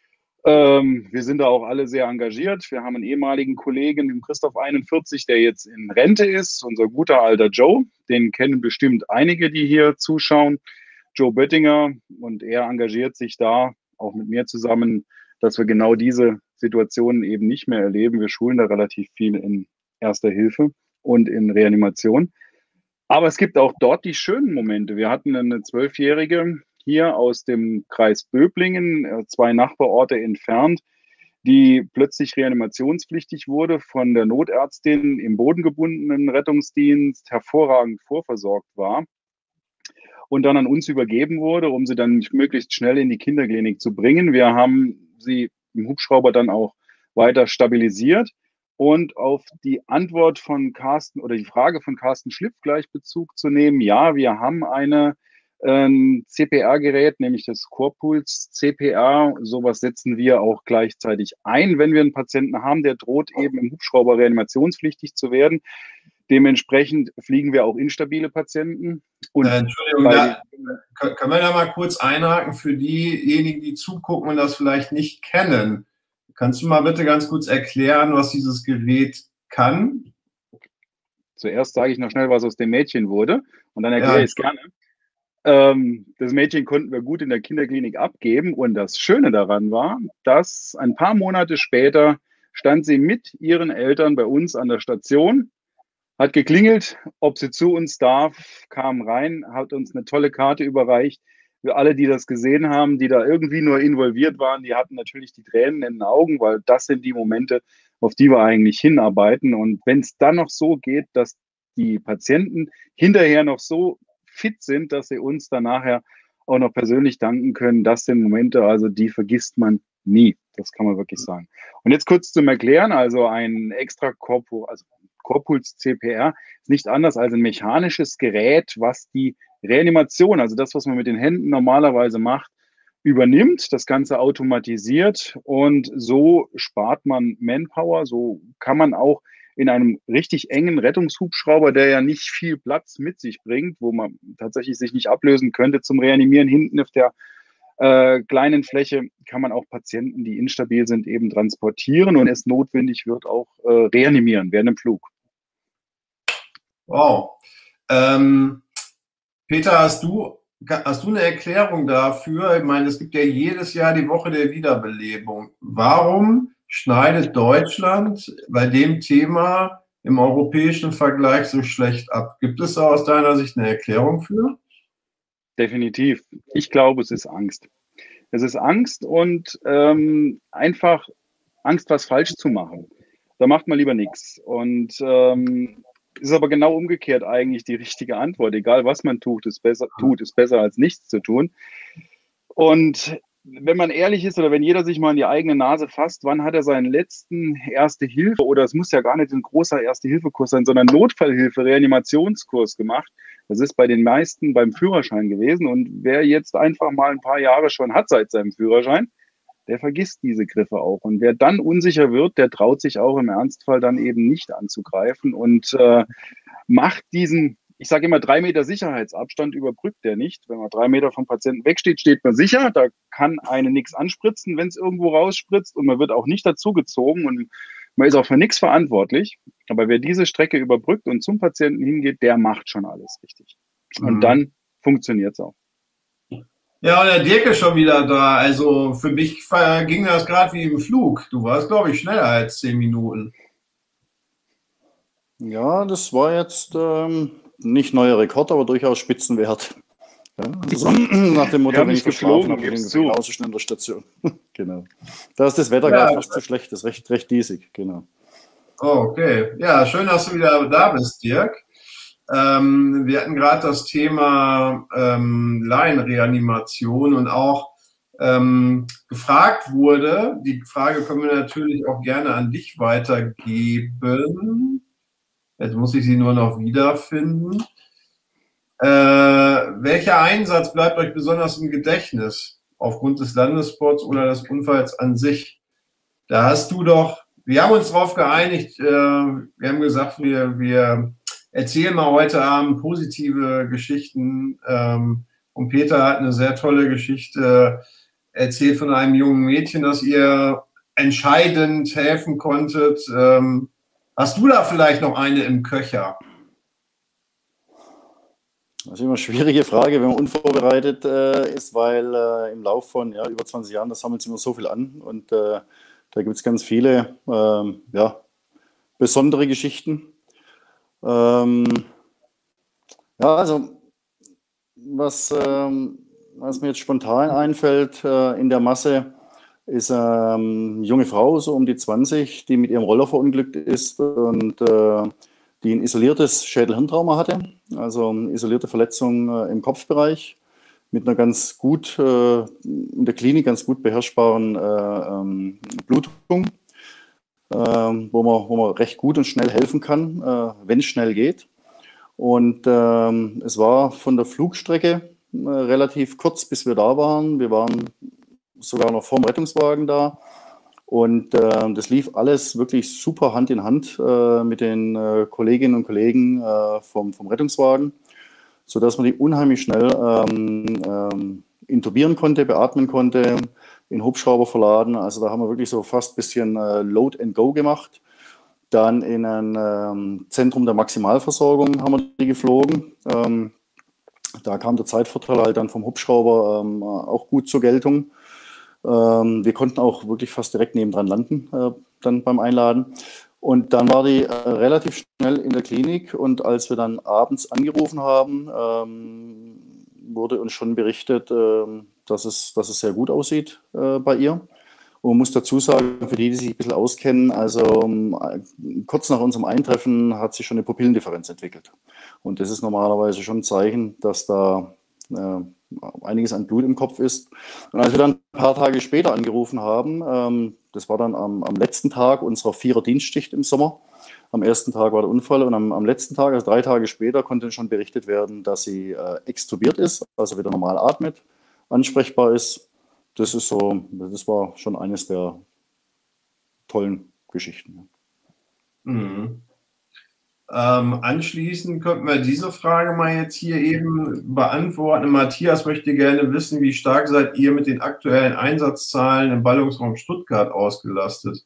Wir sind da auch alle sehr engagiert. Wir haben einen ehemaligen Kollegen, den Christoph 41, der jetzt in Rente ist, unser guter alter Joe. Den kennen bestimmt einige, die hier zuschauen. Joe Böttinger. Und er engagiert sich da auch mit mir zusammen, dass wir genau diese Situationen eben nicht mehr erleben. Wir schulen da relativ viel in Erster Hilfe und in Reanimation. Aber es gibt auch dort die schönen Momente. Wir hatten eine 12-Jährige hier aus dem Kreis Böblingen, 2 Nachbarorte entfernt, die plötzlich reanimationspflichtig wurde, von der Notärztin im bodengebundenen Rettungsdienst hervorragend vorversorgt war und dann an uns übergeben wurde, um sie dann möglichst schnell in die Kinderklinik zu bringen. Wir haben sie im Hubschrauber dann auch weiter stabilisiert. Und auf die Antwort von Carsten oder die Frage von Carsten Schliff gleich Bezug zu nehmen, ja, wir haben ein CPR-Gerät, nämlich das Corpuls CPR. Sowas setzen wir auch gleichzeitig ein, wenn wir einen Patienten haben, der droht eben im Hubschrauber reanimationspflichtig zu werden. Dementsprechend fliegen wir auch instabile Patienten. Und Entschuldigung, können wir da mal kurz einhaken für diejenigen, die zugucken und das vielleicht nicht kennen? Kannst du mal bitte ganz kurz erklären, was dieses Gerät kann? Zuerst sage ich noch schnell, was aus dem Mädchen wurde, und dann erkläre ich es gerne. Das Mädchen konnten wir gut in der Kinderklinik abgeben, und das Schöne daran war, dass ein paar Monate später stand sie mit ihren Eltern bei uns an der Station, hat geklingelt, ob sie zu uns darf, kam rein, hat uns eine tolle Karte überreicht. Für alle, die das gesehen haben, die da irgendwie nur involviert waren, die hatten natürlich die Tränen in den Augen, weil das sind die Momente, auf die wir eigentlich hinarbeiten. Und wenn es dann noch so geht, dass die Patienten hinterher noch so fit sind, dass sie uns dann nachher auch noch persönlich danken können, das sind Momente, also die vergisst man nie. Das kann man wirklich sagen. Und jetzt kurz zum Erklären, also ein Corpuls CPR ist nicht anders als ein mechanisches Gerät, was die Reanimation, also das, was man mit den Händen normalerweise macht, übernimmt, das Ganze automatisiert, und so spart man Manpower. So kann man auch in einem richtig engen Rettungshubschrauber, der ja nicht viel Platz mit sich bringt, wo man tatsächlich sich nicht ablösen könnte zum Reanimieren, hinten auf der kleinen Fläche kann man auch Patienten, die instabil sind, eben transportieren und es notwendig wird, auch reanimieren während dem Flug. Wow. Peter, hast du eine Erklärung dafür? Ich meine, es gibt ja jedes Jahr die Woche der Wiederbelebung. Warum schneidet Deutschland bei dem Thema im europäischen Vergleich so schlecht ab? Gibt es da aus deiner Sicht eine Erklärung für? Definitiv. Ich glaube, es ist Angst. Es ist Angst und einfach Angst, was falsch zu machen. Da macht man lieber nichts. Und ist aber genau umgekehrt eigentlich die richtige Antwort. Egal, was man tut, ist besser als nichts zu tun. Und wenn man ehrlich ist oder wenn jeder sich mal in die eigene Nase fasst, wann hat er seinen letzten Erste-Hilfe, oder es muss ja gar nicht ein großer Erste-Hilfe-Kurs sein, sondern Notfallhilfe, Reanimationskurs gemacht. Das ist bei den meisten beim Führerschein gewesen. Und wer jetzt einfach mal ein paar Jahre schon hat seit seinem Führerschein, der vergisst diese Griffe auch. Und wer dann unsicher wird, der traut sich auch im Ernstfall dann eben nicht anzugreifen und macht diesen, ich sage immer, 3 Meter Sicherheitsabstand überbrückt der nicht. Wenn man 3 Meter vom Patienten wegsteht, steht man sicher. Da kann einen nichts anspritzen, wenn es irgendwo rausspritzt, und man wird auch nicht dazugezogen und man ist auch für nichts verantwortlich. Aber wer diese Strecke überbrückt und zum Patienten hingeht, der macht schon alles richtig. Und dann funktioniert es auch. Ja, und der Dirk ist schon wieder da. Also für mich ging das gerade wie im Flug. Du warst, glaube ich, schneller als 10 Minuten. Ja, das war jetzt nicht neuer Rekord, aber durchaus Spitzenwert. Ja, also nach dem Motto, wenn ich verschlafen habe, bin ich genauso schnell in der Station. Genau. Da ist das Wetter gerade fast zu schlecht, das ist recht diesig. Genau. Oh, okay. Ja, schön, dass du wieder da bist, Dirk. Wir hatten gerade das Thema Laienreanimation und auch gefragt wurde, die Frage können wir natürlich auch gerne an dich weitergeben. Jetzt muss ich sie nur noch wiederfinden. Welcher Einsatz bleibt euch besonders im Gedächtnis aufgrund des Landessports oder des Unfalls an sich? Da hast du doch, wir haben uns darauf geeinigt, wir haben gesagt, wir erzählen mal heute Abend positive Geschichten. Und Peter hat eine sehr tolle Geschichte erzählt von einem jungen Mädchen, das ihr entscheidend helfen konntet. Hast du da vielleicht noch eine im Köcher? Das ist immer eine schwierige Frage, wenn man unvorbereitet ist, weil im Laufe von über 20 Jahren, das sammelt sich immer so viel an. Und da gibt es ganz viele besondere Geschichten. Also was mir jetzt spontan einfällt in der Masse, ist eine junge Frau, so um die 20, die mit ihrem Roller verunglückt ist und die ein isoliertes Schädel-Hirntrauma hatte, also eine isolierte Verletzung im Kopfbereich mit einer ganz gut, in der Klinik ganz gut beherrschbaren Blutung, wo man recht gut und schnell helfen kann, wenn es schnell geht. Und es war von der Flugstrecke relativ kurz, bis wir da waren. Wir waren sogar noch vorm Rettungswagen da. Und das lief alles wirklich super Hand in Hand mit den Kolleginnen und Kollegen vom Rettungswagen, sodass man die unheimlich schnell intubieren konnte, beatmen konnte, in Hubschrauber verladen. Also da haben wir wirklich so fast ein bisschen Load and Go gemacht. Dann in ein Zentrum der Maximalversorgung haben wir die geflogen. Da kam der Zeitvorteil halt dann vom Hubschrauber auch gut zur Geltung. Wir konnten auch wirklich fast direkt nebendran landen, dann beim Einladen. Und dann war die relativ schnell in der Klinik. Und als wir dann abends angerufen haben, wurde uns schon berichtet, dass es sehr gut aussieht bei ihr. Und man muss dazu sagen, für die sich ein bisschen auskennen, also kurz nach unserem Eintreffen hat sich schon eine Pupillendifferenz entwickelt. Und das ist normalerweise schon ein Zeichen, dass da einiges an Blut im Kopf ist. Und als wir dann ein paar Tage später angerufen haben, das war dann am letzten Tag unserer 4er-Dienstschicht im Sommer. Am ersten Tag war der Unfall und am letzten Tag, also 3 Tage später, konnte schon berichtet werden, dass sie extubiert ist, also wieder normal atmet, ansprechbar ist. Das war schon eines der tollen Geschichten. Mhm. Anschließend könnten wir diese Frage mal jetzt hier eben beantworten. Matthias möchte gerne wissen, wie stark seid ihr mit den aktuellen Einsatzzahlen im Ballungsraum Stuttgart ausgelastet?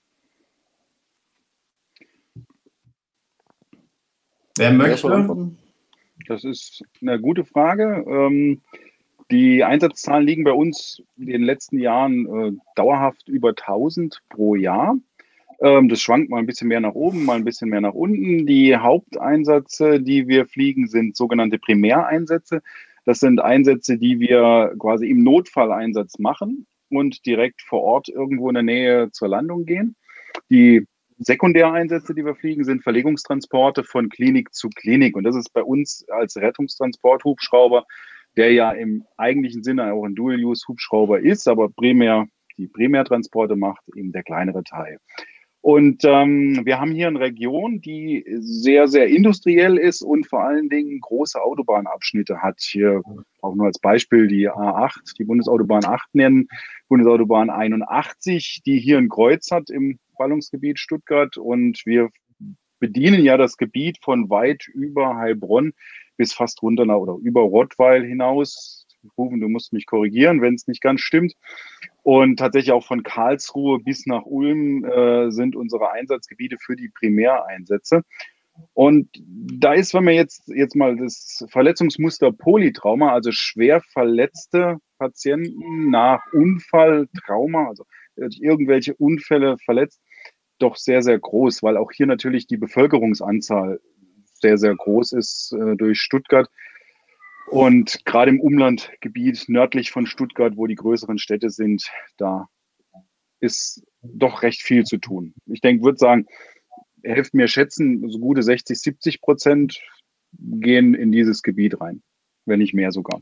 Wer möchte? Das ist eine gute Frage. Die Einsatzzahlen liegen bei uns in den letzten Jahren dauerhaft über 1000 pro Jahr. Das schwankt mal ein bisschen mehr nach oben, mal ein bisschen mehr nach unten. Die Haupteinsätze, die wir fliegen, sind sogenannte Primäreinsätze. Das sind Einsätze, die wir quasi im Notfalleinsatz machen und direkt vor Ort irgendwo in der Nähe zur Landung gehen. Die Sekundäreinsätze, die wir fliegen, sind Verlegungstransporte von Klinik zu Klinik. Und das ist bei uns als Rettungstransport-Hubschrauber, der ja im eigentlichen Sinne auch ein Dual-Use-Hubschrauber ist, aber die Primärtransporte macht eben der kleinere Teil. Und wir haben hier eine Region, die sehr, sehr industriell ist und vor allen Dingen große Autobahnabschnitte hat. Hier auch nur als Beispiel die A8, die Bundesautobahn 8 nennen, Bundesautobahn 81, die hier ein Kreuz hat im Ballungsgebiet Stuttgart. Und wir bedienen ja das Gebiet von weit über Heilbronn bis fast runter oder über Rottweil hinaus. Rufen, du musst mich korrigieren, wenn es nicht ganz stimmt. Und tatsächlich auch von Karlsruhe bis nach Ulm sind unsere Einsatzgebiete für die Primäreinsätze. Und da ist, wenn man jetzt mal das Verletzungsmuster Polytrauma, also schwer verletzte Patienten nach Unfall, Trauma, also irgendwelche Unfälle verletzt, doch sehr, sehr groß, weil auch hier natürlich die Bevölkerungsanzahl sehr, sehr groß ist durch Stuttgart. Und gerade im Umlandgebiet nördlich von Stuttgart, wo die größeren Städte sind, da ist doch recht viel zu tun. Ich denke, würde sagen, helft mir schätzen, so gute 60-70% gehen in dieses Gebiet rein, wenn nicht mehr sogar.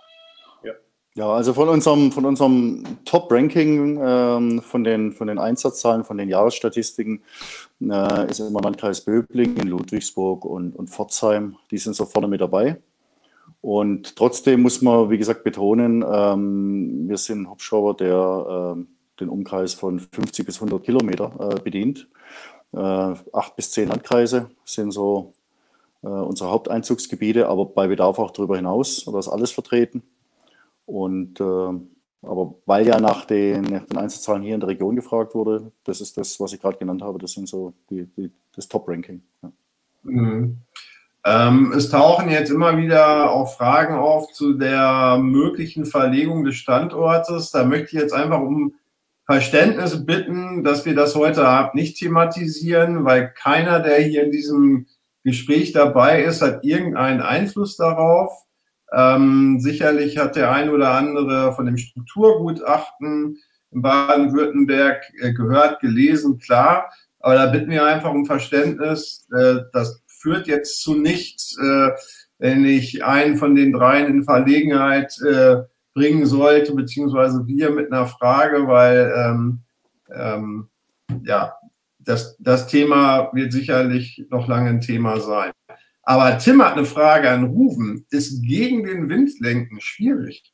Ja, also von unserem Top-Ranking, von den Einsatzzahlen, von den Jahresstatistiken, ist immer Landkreis Böblingen, Ludwigsburg und Pforzheim, die sind so vorne mit dabei. Und trotzdem muss man, wie gesagt, betonen, wir sind ein Hubschrauber, der den Umkreis von 50 bis 100 Kilometer bedient. 8 bis 10 Landkreise sind so unsere Haupteinzugsgebiete, aber bei Bedarf auch darüber hinaus. Da ist alles vertreten. Und aber weil ja nach den Einsatzzahlen hier in der Region gefragt wurde, das ist das, was ich gerade genannt habe, das sind so das Top-Ranking. Ja. Mhm. Es tauchen jetzt immer wieder auch Fragen auf zu der möglichen Verlegung des Standortes. Da möchte ich jetzt einfach um Verständnis bitten, dass wir das heute Abend nicht thematisieren, weil keiner, der hier in diesem Gespräch dabei ist, hat irgendeinen Einfluss darauf. Sicherlich hat der ein oder andere von dem Strukturgutachten in Baden-Württemberg gehört, gelesen, klar. Aber da bitten wir einfach um Verständnis. Das führt jetzt zu nichts, wenn ich einen von den dreien in Verlegenheit bringen sollte, beziehungsweise wir mit einer Frage, weil ja, das Thema wird sicherlich noch lange ein Thema sein. Aber Tim hat eine Frage an Ruven. Ist gegen den Windlenken schwierig?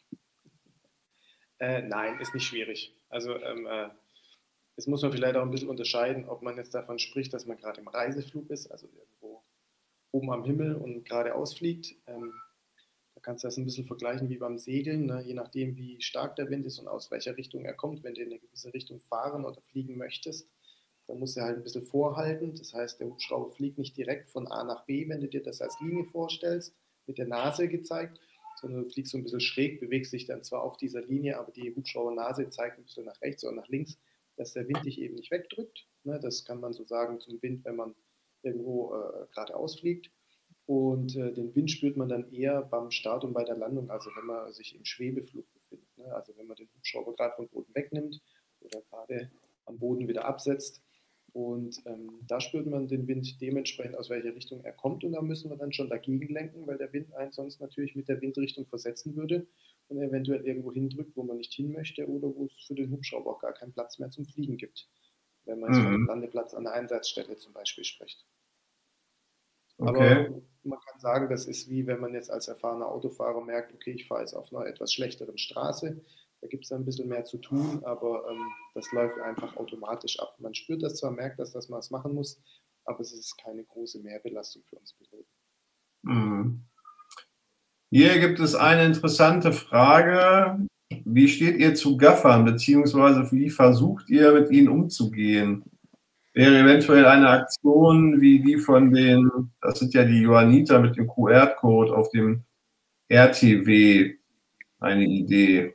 Nein, ist nicht schwierig. Also das muss man vielleicht auch ein bisschen unterscheiden, ob man jetzt davon spricht, dass man gerade im Reiseflug ist, also irgendwo oben am Himmel und geradeaus fliegt. Da kannst du das ein bisschen vergleichen wie beim Segeln, ne? Je nachdem, wie stark der Wind ist und aus welcher Richtung er kommt. Wenn du in eine gewisse Richtung fahren oder fliegen möchtest, dann musst du halt ein bisschen vorhalten. Das heißt, der Hubschrauber fliegt nicht direkt von A nach B, wenn du dir das als Linie vorstellst, mit der Nase gezeigt, sondern du fliegst so ein bisschen schräg, bewegst dich dann zwar auf dieser Linie, aber die Hubschraubernase zeigt ein bisschen nach rechts oder nach links, dass der Wind dich eben nicht wegdrückt. Das kann man so sagen zum Wind, wenn man irgendwo geradeaus fliegt. Und den Wind spürt man dann eher beim Start und bei der Landung, also wenn man sich im Schwebeflug befindet. Ne? Also wenn man den Hubschrauber gerade vom Boden wegnimmt oder gerade am Boden wieder absetzt. Und da spürt man den Wind dementsprechend, aus welcher Richtung er kommt. Und da müssen wir dann schon dagegen lenken, weil der Wind einen sonst natürlich mit der Windrichtung versetzen würde und eventuell irgendwo hindrückt, wo man nicht hin möchte oder wo es für den Hubschrauber auch gar keinen Platz mehr zum Fliegen gibt. Wenn man jetzt von einem Landeplatz an der Einsatzstelle zum Beispiel spricht. Okay. Aber man kann sagen, das ist wie wenn man jetzt als erfahrener Autofahrer merkt, okay, ich fahre jetzt auf einer etwas schlechteren Straße. Da gibt es ein bisschen mehr zu tun, aber das läuft einfach automatisch ab. Man spürt das zwar, merkt das, dass man es machen muss, aber es ist keine große Mehrbelastung für uns Piloten. Hier gibt es eine interessante Frage. Wie steht ihr zu Gaffern, beziehungsweise wie versucht ihr mit ihnen umzugehen? Wäre eventuell eine Aktion wie die von den, das sind ja die Johanniter mit dem QR-Code auf dem RTW, eine Idee?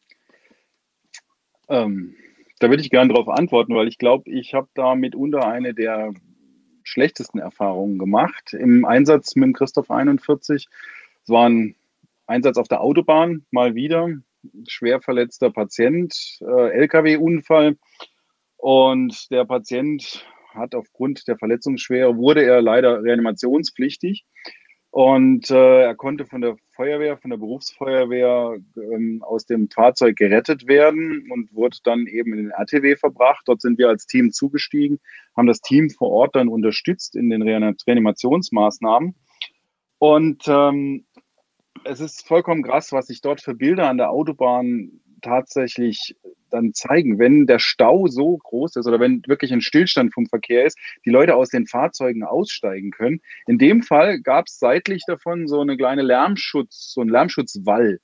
Da würde ich gerne darauf antworten, weil ich glaube, ich habe da mitunter eine der schlechtesten Erfahrungen gemacht im Einsatz mit dem Christoph 41. Es war ein Einsatz auf der Autobahn, mal wieder. Schwer verletzter Patient, LKW-Unfall. Und der Patient hat aufgrund der Verletzungsschwere, wurde er leider reanimationspflichtig. Und er konnte von der Feuerwehr, von der Berufsfeuerwehr aus dem Fahrzeug gerettet werden und wurde dann eben in den RTW verbracht. Dort sind wir als Team zugestiegen, haben das Team vor Ort dann unterstützt in den Reanimationsmaßnahmen. Und es ist vollkommen krass, was sich dort für Bilder an der Autobahn tatsächlich dann zeigen, wenn der Stau so groß ist oder wenn wirklich ein Stillstand vom Verkehr ist, die Leute aus den Fahrzeugen aussteigen können. In dem Fall gab es seitlich davon so eine kleine so einen Lärmschutzwall.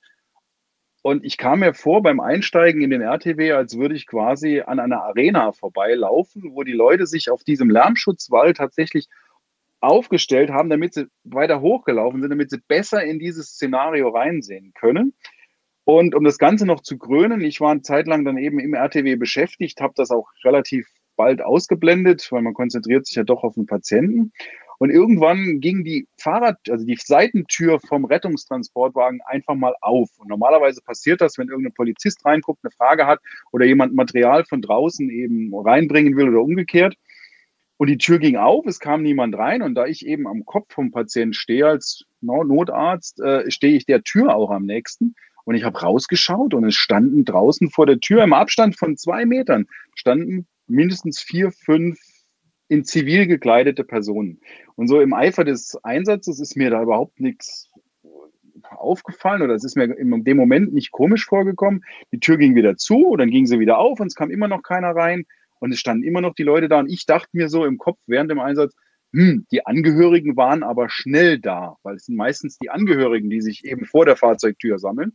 Und ich kam mir vor beim Einsteigen in den RTW, als würde ich quasi an einer Arena vorbeilaufen, wo die Leute sich auf diesem Lärmschutzwall tatsächlich aufgestellt haben, damit sie weiter hochgelaufen sind, damit sie besser in dieses Szenario reinsehen können. Und um das Ganze noch zu krönen, ich war eine Zeit lang dann eben im RTW beschäftigt, habe das auch relativ bald ausgeblendet, weil man konzentriert sich ja doch auf den Patienten. Und irgendwann ging die also die Seitentür vom Rettungstransportwagen einfach mal auf. Und normalerweise passiert das, wenn irgendein Polizist reinguckt, eine Frage hat oder jemand Material von draußen eben reinbringen will oder umgekehrt. Und die Tür ging auf, es kam niemand rein. Und da ich eben am Kopf vom Patienten stehe als Notarzt, stehe ich der Tür auch am nächsten. Und ich habe rausgeschaut und es standen draußen vor der Tür im Abstand von 2 Metern, standen mindestens 4, 5 in zivil gekleidete Personen. Und so im Eifer des Einsatzes ist mir da überhaupt nichts aufgefallen oder es ist mir in dem Moment nicht komisch vorgekommen. Die Tür ging wieder zu, dann ging sie wieder auf und es kam immer noch keiner rein und es standen immer noch die Leute da und ich dachte mir so im Kopf während dem Einsatz, die Angehörigen waren aber schnell da, weil es sind meistens die Angehörigen, die sich eben vor der Fahrzeugtür sammeln.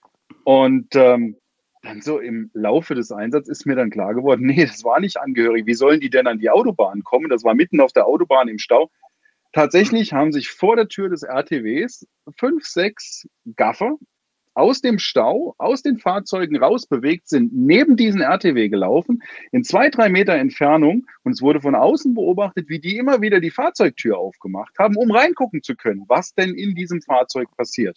Und dann so im Laufe des Einsatzes ist mir dann klar geworden, nee, das war nicht angehörig. Wie sollen die denn an die Autobahn kommen? Das war mitten auf der Autobahn im Stau. Tatsächlich haben sich vor der Tür des RTWs 5, 6 Gaffer aus dem Stau, aus den Fahrzeugen rausbewegt, sind neben diesen RTW gelaufen, in 2, 3 Meter Entfernung. Und es wurde von außen beobachtet, wie die immer wieder die Fahrzeugtür aufgemacht haben, um reingucken zu können, was denn in diesem Fahrzeug passiert.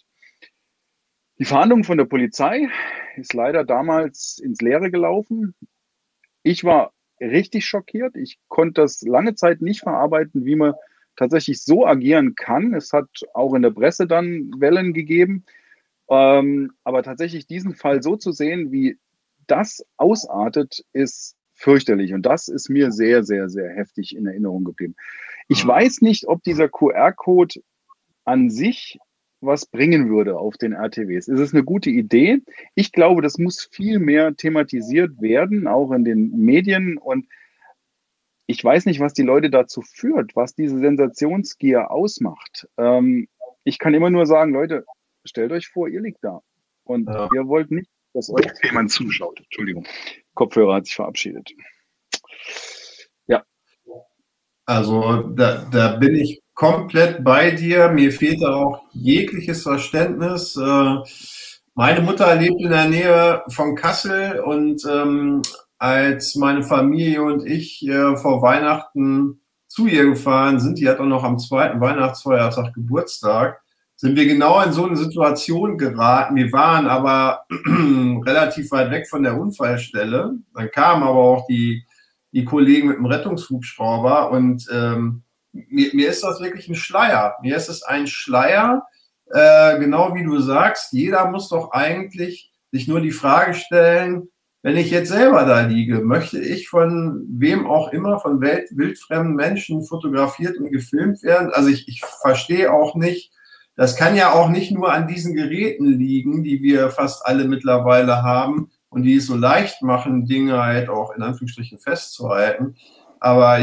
Die Fahndung von der Polizei ist leider damals ins Leere gelaufen. Ich war richtig schockiert. Ich konnte das lange Zeit nicht verarbeiten, wie man tatsächlich so agieren kann. Es hat auch in der Presse dann Wellen gegeben. Aber tatsächlich diesen Fall so zu sehen, wie das ausartet, ist fürchterlich. Und das ist mir sehr, sehr, sehr heftig in Erinnerung geblieben. Ich weiß nicht, ob dieser QR-Code an sich was bringen würde auf den RTWs. Es ist eine gute Idee. Ich glaube, das muss viel mehr thematisiert werden, auch in den Medien. Und ich weiß nicht, was die Leute dazu führt, was diese Sensationsgier ausmacht. Ich kann immer nur sagen, Leute, stellt euch vor, ihr liegt da. Und ihr wollt nicht, dass euch jemand zuschaut. Entschuldigung, Kopfhörer hat sich verabschiedet. Ja. Also da bin ich komplett bei dir. Mir fehlt da auch jegliches Verständnis. Meine Mutter lebt in der Nähe von Kassel und als meine Familie und ich vor Weihnachten zu ihr gefahren sind, die hat auch noch am zweiten Weihnachtsfeiertag Geburtstag, sind wir genau in so eine Situation geraten. Wir waren aber relativ weit weg von der Unfallstelle. Dann kamen aber auch die Kollegen mit dem Rettungshubschrauber und mir ist das wirklich ein Schleier. Mir ist es ein Schleier, genau wie du sagst, jeder muss doch eigentlich sich nur die Frage stellen, wenn ich jetzt selber da liege, möchte ich von wem auch immer, von wildfremden Menschen fotografiert und gefilmt werden? Also ich verstehe auch nicht, das kann ja auch nicht nur an diesen Geräten liegen, die wir fast alle mittlerweile haben und die es so leicht machen, Dinge halt auch in Anführungsstrichen festzuhalten. Aber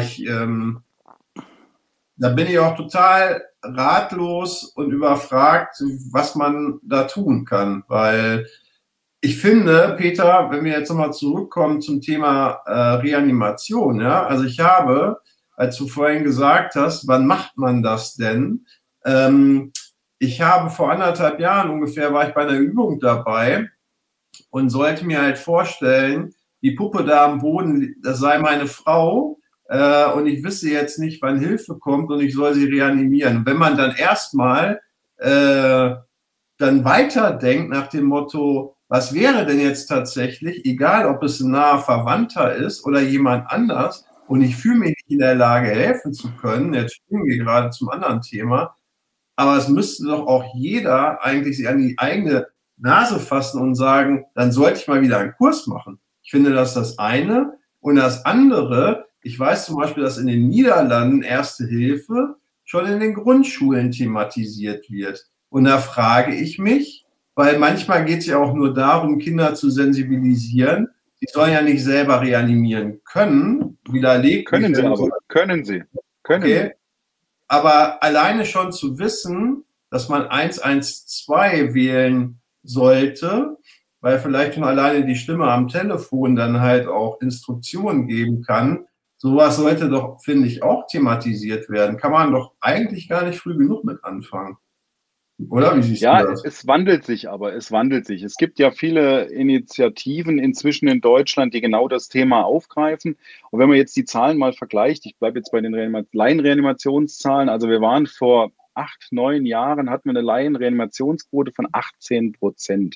da bin ich auch total ratlos und überfragt, was man da tun kann. Weil ich finde, Peter, wenn wir jetzt nochmal zurückkommen zum Thema Reanimation, ja, also ich habe, als du vorhin gesagt hast, wann macht man das denn? Ich habe vor 1,5 Jahren ungefähr, war ich bei einer Übung dabei und sollte mir halt vorstellen, die Puppe da am Boden, das sei meine Frau und ich wisse jetzt nicht, wann Hilfe kommt und ich soll sie reanimieren. Und wenn man dann erstmal dann weiterdenkt nach dem Motto, was wäre denn jetzt tatsächlich, egal ob es ein naher Verwandter ist oder jemand anders und ich fühle mich nicht in der Lage, helfen zu können, jetzt springen wir gerade zum anderen Thema, aber es müsste doch auch jeder eigentlich sich an die eigene Nase fassen und sagen, dann sollte ich mal wieder einen Kurs machen. Ich finde, das ist das eine. Und das andere, ich weiß zum Beispiel, dass in den Niederlanden Erste Hilfe schon in den Grundschulen thematisiert wird. Und da frage ich mich, weil manchmal geht es ja auch nur darum, Kinder zu sensibilisieren. Sie sollen ja nicht selber reanimieren können. Widerlegt. Können sie aber. Können sie. Okay. Aber alleine schon zu wissen, dass man 112 wählen sollte, weil vielleicht schon alleine die Stimme am Telefon dann halt auch Instruktionen geben kann, sowas sollte doch, finde ich, auch thematisiert werden. Kann man doch eigentlich gar nicht früh genug mit anfangen. Oder wie siehst du das? Ja, es wandelt sich aber, es wandelt sich. Es gibt ja viele Initiativen inzwischen in Deutschland, die genau das Thema aufgreifen. Und wenn man jetzt die Zahlen mal vergleicht, ich bleibe jetzt bei den Laienreanimationszahlen, also wir waren vor 8, 9 Jahren, hatten wir eine Laienreanimationsquote von 18%.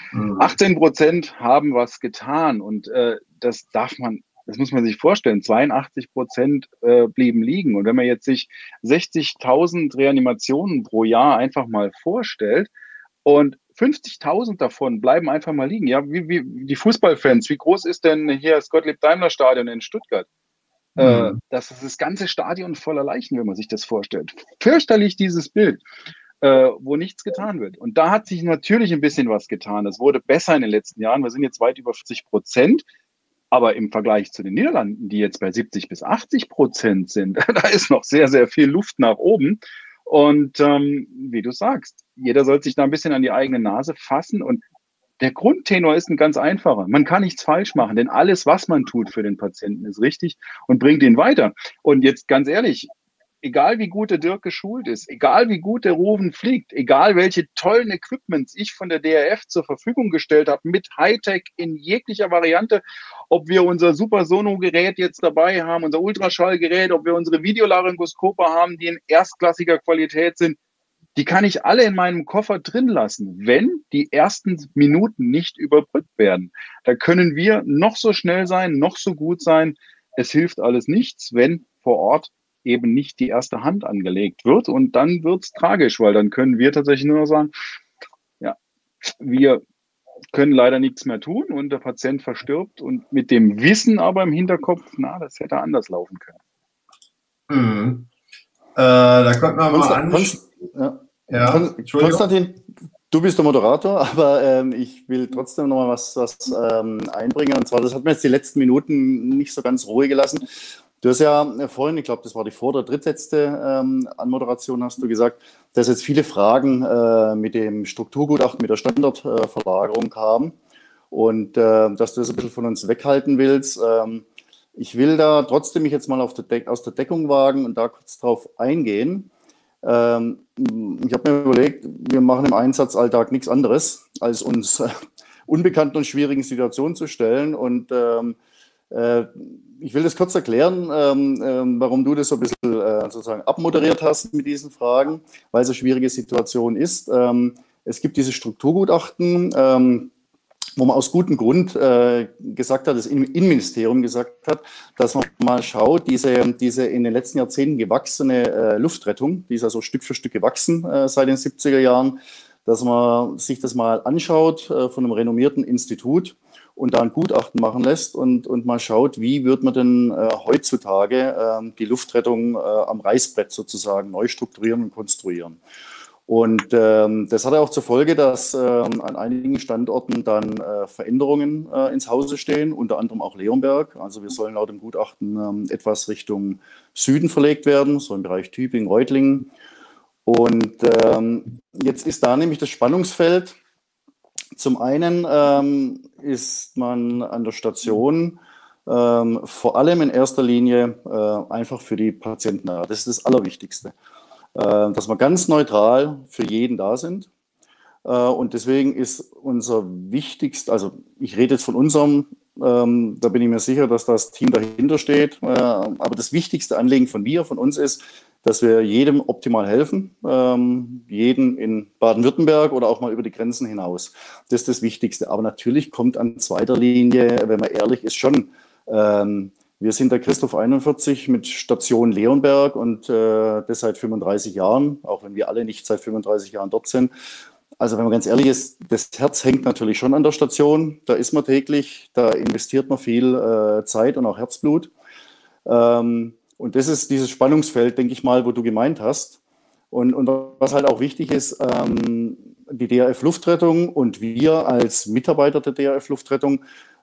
18% haben was getan und das muss man sich vorstellen, 82% blieben liegen. Und wenn man jetzt sich 60.000 Reanimationen pro Jahr einfach mal vorstellt und 50.000 davon bleiben einfach mal liegen. Ja, wie die Fußballfans, wie groß ist denn hier das Gottlieb-Daimler-Stadion in Stuttgart? Das ist das ganze Stadion voller Leichen, wenn man sich das vorstellt. Fürchterlich dieses Bild, wo nichts getan wird. Und da hat sich natürlich ein bisschen was getan. Es wurde besser in den letzten Jahren. Wir sind jetzt weit über 40%. Aber im Vergleich zu den Niederlanden, die jetzt bei 70-80% sind, da ist noch sehr, sehr viel Luft nach oben. Und wie du sagst, jeder sollte sich da ein bisschen an die eigene Nase fassen. Und der Grundtenor ist ein ganz einfacher. Man kann nichts falsch machen, denn alles, was man tut für den Patienten, ist richtig und bringt ihn weiter. Und jetzt ganz ehrlich, egal wie gut der Dirk geschult ist, egal wie gut der Ruven fliegt, egal welche tollen Equipments ich von der DRF zur Verfügung gestellt habe, mit Hightech in jeglicher Variante, ob wir unser Super-Sono-Gerät jetzt dabei haben, unser Ultraschallgerät, ob wir unsere Videolaryngoskope haben, die in erstklassiger Qualität sind, die kann ich alle in meinem Koffer drin lassen, wenn die ersten Minuten nicht überbrückt werden. Da können wir noch so schnell sein, noch so gut sein. es hilft alles nichts, wenn vor Ort eben nicht die erste Hand angelegt wird. Und dann wird es tragisch, weil dann können wir tatsächlich nur noch sagen, ja, wir können leider nichts mehr tun und der Patient verstirbt. Und mit dem Wissen aber im Hinterkopf, na, das hätte anders laufen können. Mhm. Da könnte man Konstantin, du bist der Moderator, aber ich will trotzdem noch mal was einbringen. Und zwar, das hat mir jetzt die letzten Minuten nicht so ganz Ruhe gelassen. Du hast ja vorhin, ich glaube, das war die vor- oder drittletzte Anmoderation, hast du gesagt, dass jetzt viele Fragen mit dem Strukturgutachten, mit der Standortverlagerung kamen und dass du das ein bisschen von uns weghalten willst. Ich will da trotzdem mich jetzt mal aus der Deckung wagen und da kurz drauf eingehen. Ich habe mir überlegt, wir machen im Einsatzalltag nichts anderes, als uns unbekannten und schwierigen Situationen zu stellen. Und ich will das kurz erklären, warum du das so ein bisschen sozusagen abmoderiert hast mit diesen Fragen, weil es eine schwierige Situation ist. Es gibt diese Strukturgutachten, wo man aus gutem Grund gesagt hat, das Innenministerium gesagt hat, dass man mal schaut, diese in den letzten Jahrzehnten gewachsene Luftrettung, die ist ja so Stück für Stück gewachsen seit den 70er Jahren, dass man sich das mal anschaut von einem renommierten Institut und da ein Gutachten machen lässt und mal schaut, wie wird man denn heutzutage die Luftrettung am Reißbrett sozusagen neu strukturieren und konstruieren. Und das hatte auch zur Folge, dass an einigen Standorten dann Veränderungen ins Hause stehen, unter anderem auch Leonberg. Also wir sollen laut dem Gutachten etwas Richtung Süden verlegt werden, so im Bereich Tübingen, Reutlingen. Und jetzt ist da nämlich das Spannungsfeld. Zum einen ist man an der Station vor allem in erster Linie einfach für die Patienten da. Das ist das Allerwichtigste. Dass wir ganz neutral für jeden da sind. Und deswegen ist unser wichtigst, also ich rede jetzt von unserem, da bin ich mir sicher, dass das Team dahinter steht. Aber das wichtigste Anliegen von uns ist, dass wir jedem optimal helfen, jeden in Baden-Württemberg oder auch mal über die Grenzen hinaus. Das ist das Wichtigste. Aber natürlich kommt an zweiter Linie, wenn man ehrlich ist, schon wir sind der Christoph 41 mit Station Leonberg und das seit 35 Jahren, auch wenn wir alle nicht seit 35 Jahren dort sind. Also wenn man ganz ehrlich ist, das Herz hängt natürlich schon an der Station. Da ist man täglich, da investiert man viel Zeit und auch Herzblut. Und das ist dieses Spannungsfeld, denke ich mal, wo du gemeint hast. Und was halt auch wichtig ist, die DRF Luftrettung und wir als Mitarbeiter der DRF Luftrettung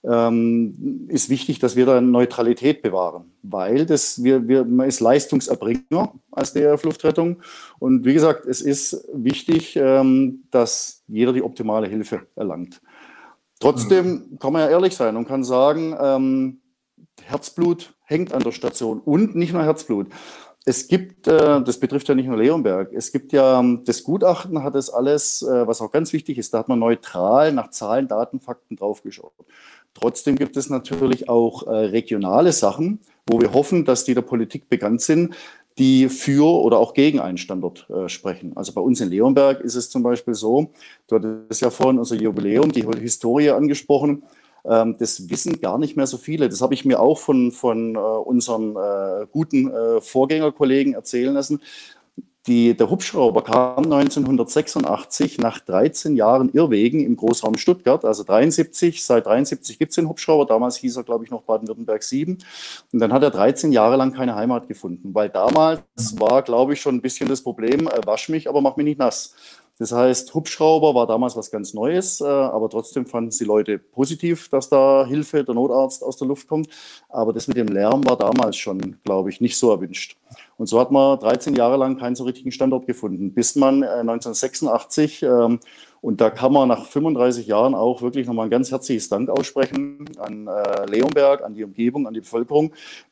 ist wichtig, dass wir da Neutralität bewahren, weil man ist Leistungserbringer als DRF Luftrettung und wie gesagt, es ist wichtig, dass jeder die optimale Hilfe erlangt. Trotzdem kann man ja ehrlich sein und kann sagen, Herzblut hängt an der Station und nicht nur Herzblut. Es gibt, das betrifft ja nicht nur Leonberg, es gibt ja, das Gutachten hat das alles, was auch ganz wichtig ist, da hat man neutral nach Zahlen, Daten, Fakten draufgeschaut. Trotzdem gibt es natürlich auch regionale Sachen, wo wir hoffen, dass die der Politik bekannt sind, die für oder auch gegen einen Standort sprechen. Also bei uns in Leonberg ist es zum Beispiel so, du hattest ja vorhin unser Jubiläum, die Historie angesprochen, das wissen gar nicht mehr so viele. Das habe ich mir auch von unseren guten Vorgängerkollegen erzählen lassen. Der Hubschrauber kam 1986 nach 13 Jahren Irrwegen im Großraum Stuttgart, also 73. Seit 73 gibt es den Hubschrauber. Damals hieß er, glaube ich, noch Baden-Württemberg 7. Und dann hat er 13 Jahre lang keine Heimat gefunden, weil damals war, glaube ich, schon ein bisschen das Problem, wasch mich, aber mach mich nicht nass. Das heißt, Hubschrauber war damals was ganz Neues, aber trotzdem fanden es die Leute positiv, dass da Hilfe, der Notarzt aus der Luft kommt. Aber das mit dem Lärm war damals schon, glaube ich, nicht so erwünscht. Und so hat man 13 Jahre lang keinen so richtigen Standort gefunden, bis man 1986, und da kann man nach 35 Jahren auch wirklich nochmal ein ganz herzliches Dank aussprechen an Leonberg, an die Umgebung, an die Bevölkerung.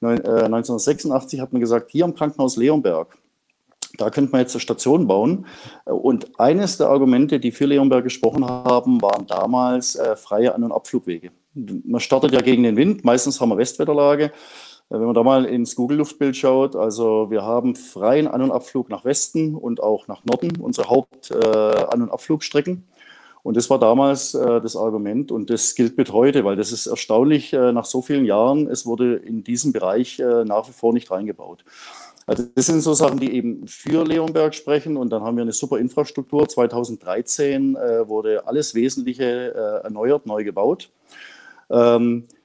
1986 hat man gesagt, hier am Krankenhaus Leonberg, da könnte man jetzt eine Station bauen. Und eines der Argumente, die für Leonberg gesprochen haben, waren damals freie An- und Abflugwege. Man startet ja gegen den Wind, meistens haben wir Westwetterlage. Wenn man da mal ins Google-Luftbild schaut, also wir haben freien An- und Abflug nach Westen und auch nach Norden, unsere Haupt-An- und Abflugstrecken. Und das war damals das Argument und das gilt bis heute, weil das ist erstaunlich nach so vielen Jahren, es wurde in diesem Bereich nach wie vor nicht reingebaut. Also das sind so Sachen, die eben für Leonberg sprechen und dann haben wir eine super Infrastruktur. 2013 wurde alles Wesentliche erneuert, neu gebaut. Da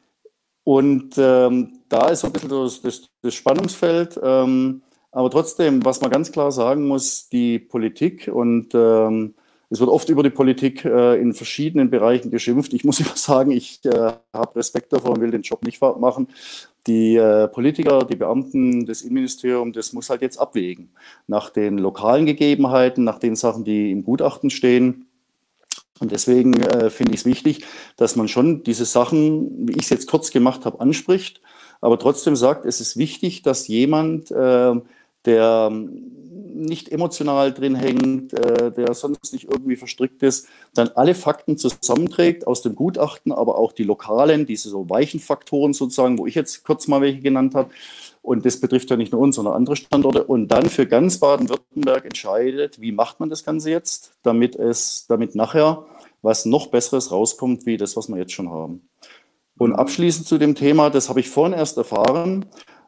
ist so ein bisschen das Spannungsfeld. Aber trotzdem, was man ganz klar sagen muss, die Politik und es wird oft über die Politik in verschiedenen Bereichen geschimpft. Ich muss immer sagen, ich habe Respekt davor und will den Job nicht machen. Die Politiker, die Beamten des Innenministeriums, das muss halt jetzt abwägen. Nach den lokalen Gegebenheiten, nach den Sachen, die im Gutachten stehen. Und deswegen finde ich es wichtig, dass man schon diese Sachen, wie ich es jetzt kurz gemacht habe, anspricht, aber trotzdem sagt, es ist wichtig, dass jemand, der nicht emotional drin hängt, der sonst nicht irgendwie verstrickt ist, dann alle Fakten zusammenträgt aus dem Gutachten, aber auch die lokalen, diese so weichen Faktoren sozusagen, wo ich jetzt kurz mal welche genannt habe. Und das betrifft ja nicht nur uns, sondern andere Standorte. Und dann für ganz Baden-Württemberg entscheidet, wie macht man das Ganze jetzt, damit nachher was noch Besseres rauskommt, wie das, was wir jetzt schon haben. Und abschließend zu dem Thema, das habe ich vorhin erst erfahren,